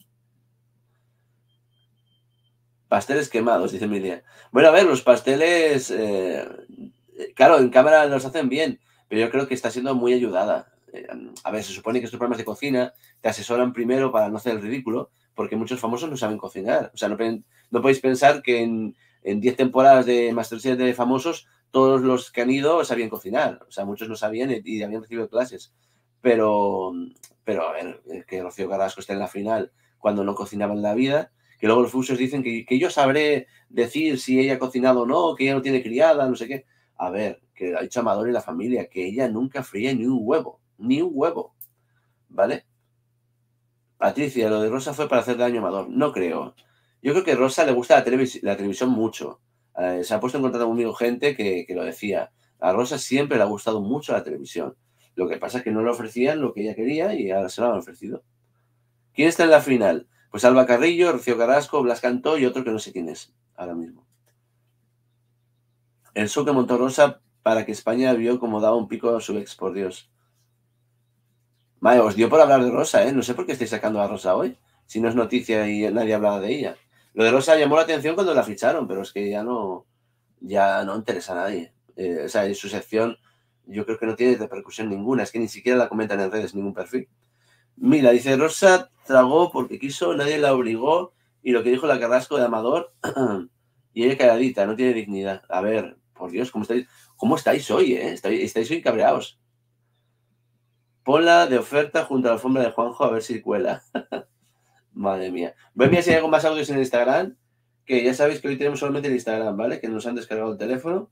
Pasteles quemados, dice Emilia. Bueno, a ver, los pasteles, eh, claro, en cámara los hacen bien, pero yo creo que está siendo muy ayudada. Eh, a ver, se supone que estos programas de cocina te asesoran primero para no hacer el ridículo, porque muchos famosos no saben cocinar. O sea, no, no podéis pensar que en diez temporadas de Masterchef de famosos, todos los que han ido sabían cocinar. O sea, muchos no sabían y, y habían recibido clases. Pero, pero a ver, que Rocío Carrasco esté en la final cuando no cocinaba en la vida, que luego los fusos dicen que, que yo sabré decir si ella ha cocinado o no, que ella no tiene criada, no sé qué. A ver, que ha dicho Amador y la familia, que ella nunca fría ni un huevo, ni un huevo, ¿vale? Patricia, lo de Rosa fue para hacer daño a Amador. No creo. Yo creo que a Rosa le gusta la, televis la televisión mucho. Eh, se ha puesto en contacto conmigo gente que, que lo decía. A Rosa siempre le ha gustado mucho la televisión. Lo que pasa es que no le ofrecían lo que ella quería y ahora se lo han ofrecido. ¿Quién está en la final? Pues Alba Carrillo, Rocío Carrasco, Blas Cantó y otro que no sé quién es ahora mismo. El show que montó Rosa para que España vio como daba un pico a su ex, por Dios. Vaya, os dio por hablar de Rosa, ¿eh? No sé por qué estáis sacando a Rosa hoy, si no es noticia y nadie hablaba de ella. Lo de Rosa llamó la atención cuando la ficharon, pero es que ya no, ya no interesa a nadie. Eh, o sea, en su sección yo creo que no tiene repercusión ninguna, es que ni siquiera la comentan en redes, ningún perfil. Mira, dice, Rosa tragó porque quiso, nadie la obligó, y lo que dijo la Carrasco de Amador, y ella calladita, no tiene dignidad. A ver, por Dios, ¿cómo estáis, cómo estáis hoy, eh? Estáis, estáis hoy cabreados. Ponla de oferta junto a la alfombra de Juanjo a ver si cuela. Madre mía. Voy a mirar si hay algo más audios en el Instagram, que ya sabéis que hoy tenemos solamente el Instagram, ¿vale? Que nos han descargado el teléfono.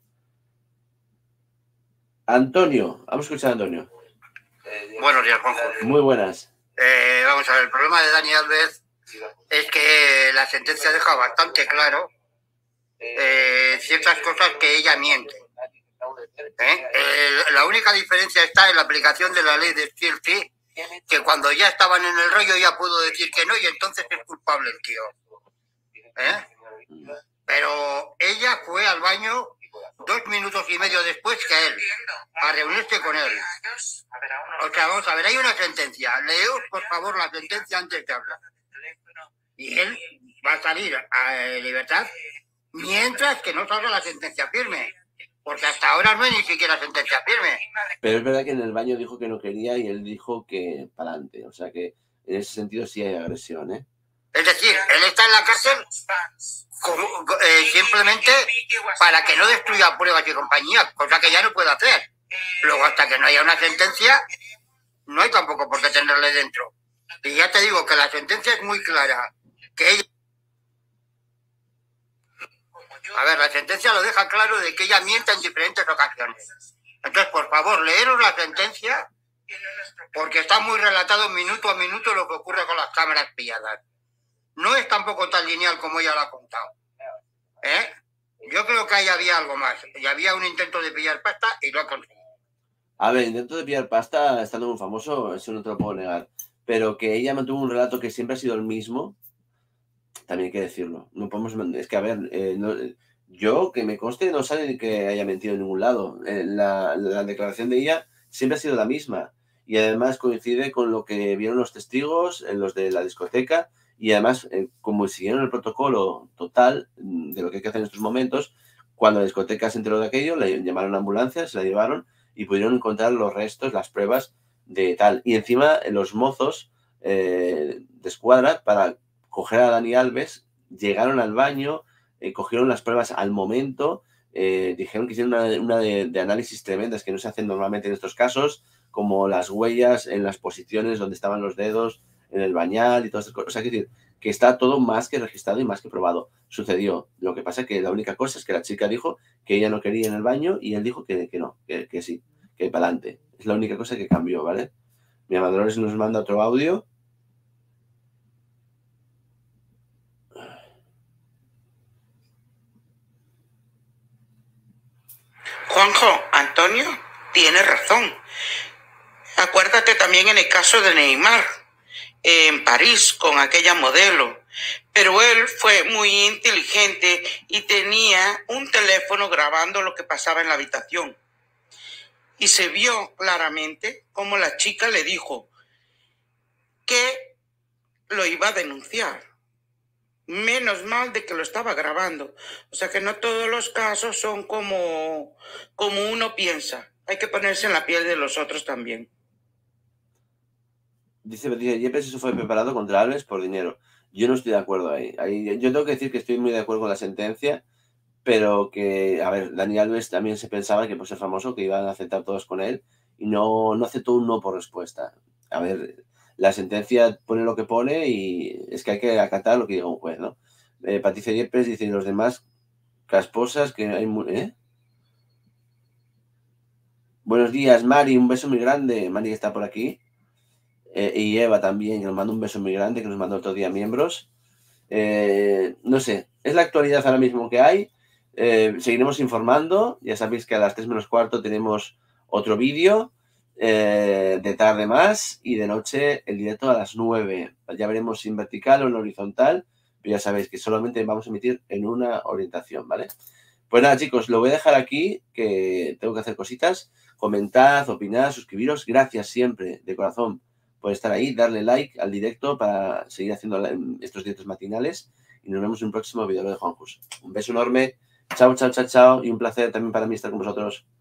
Antonio, vamos a escuchar a Antonio. Buenos días, Juanjo. Muy buenas. Eh, vamos a ver, el problema de Dani Alves es que la sentencia deja bastante claro eh, ciertas cosas que ella miente. ¿Eh? Eh, la única diferencia está en la aplicación de la ley de Stilty, que cuando ya estaban en el rollo ya pudo decir que no y entonces es culpable el tío. ¿Eh? Pero ella fue al baño dos minutos y medio después que él, a reunirse con él. O sea, vamos a ver, hay una sentencia. Leos, por favor, la sentencia antes de hablar. Y él va a salir a libertad mientras que no salga la sentencia firme. Porque hasta ahora no hay ni siquiera sentencia firme. Pero es verdad que en el baño dijo que no quería y él dijo que para adelante. O sea que en ese sentido sí hay agresión, ¿eh? Es decir, él está en la cárcel como, eh, simplemente para que no destruya pruebas y compañía, cosa que ya no puede hacer. Luego, hasta que no haya una sentencia, no hay tampoco por qué tenerle dentro. Y ya te digo que la sentencia es muy clara. Que ella... A ver, la sentencia lo deja claro de que ella miente en diferentes ocasiones. Entonces, por favor, leeros la sentencia, porque está muy relatado minuto a minuto lo que ocurre con las cámaras pilladas. No es tampoco tan lineal como ella lo ha contado. ¿Eh? Yo creo que ahí había algo más. Y había un intento de pillar pasta y lo ha conseguido. A ver, intento de pillar pasta estando muy famoso, eso no te lo puedo negar. Pero que ella mantuvo un relato que siempre ha sido el mismo, también hay que decirlo. No podemos, es que, a ver, eh, no, yo, que me conste, no sale que haya mentido en ningún lado. Eh, la, la declaración de ella siempre ha sido la misma. Y además coincide con lo que vieron los testigos, en los de la discoteca, y además, eh, como siguieron el protocolo total de lo que hay que hacer en estos momentos, cuando la discoteca se enteró de aquello, le llamaron a ambulancia, se la llevaron y pudieron encontrar los restos, las pruebas de tal. Y encima los mozos eh, de escuadra, para coger a Dani Alves, llegaron al baño, eh, cogieron las pruebas al momento, eh, dijeron que hicieron una, una de, de análisis tremendas que no se hacen normalmente en estos casos, como las huellas en las posiciones donde estaban los dedos, en el bañal y todas esas cosas. O sea, que decir, que está todo más que registrado y más que probado. Sucedió. Lo que pasa es que la única cosa es que la chica dijo que ella no quería en el baño y él dijo que, que no, que, que sí, que para adelante. Es la única cosa que cambió, ¿vale? Mi Amadores nos manda otro audio. Juanjo, Antonio tiene razón. Acuérdate también en el caso de Neymar, en París, con aquella modelo. Pero él fue muy inteligente y tenía un teléfono grabando lo que pasaba en la habitación. Y se vio claramente cómo la chica le dijo que lo iba a denunciar. Menos mal de que lo estaba grabando. O sea que no todos los casos son como, como uno piensa. Hay que ponerse en la piel de los otros también. Dice Patricia Yepes, eso fue preparado contra Alves por dinero. Yo no estoy de acuerdo ahí. ahí. Yo tengo que decir que estoy muy de acuerdo con la sentencia, pero que, a ver, Dani Alves también se pensaba que por ser famoso que iban a aceptar todos con él y no, no aceptó un no por respuesta. A ver, la sentencia pone lo que pone y es que hay que acatar lo que diga un juez, ¿no? Eh, Patricia Yepes dice, y los demás casposas que hay... ¿eh? Buenos días, Mari, un beso muy grande. Mari está por aquí. Eh, y Eva también, que nos manda un beso muy grande, que nos mandó otro día miembros. Eh, no sé, es la actualidad ahora mismo que hay. Eh, seguiremos informando. Ya sabéis que a las tres menos cuarto tenemos otro vídeo. Eh, de tarde más y de noche el directo a las nueve. Ya veremos si en vertical o en horizontal, pero ya sabéis que solamente vamos a emitir en una orientación, ¿vale? Pues nada, chicos, lo voy a dejar aquí, que tengo que hacer cositas. Comentad, opinad, suscribiros. Gracias siempre, de corazón, por estar ahí. Darle like al directo para seguir haciendo estos directos matinales. Y nos vemos en un próximo vídeo de Juan Jus. Un beso enorme. Chao, chao, chao, chao. Y un placer también para mí estar con vosotros.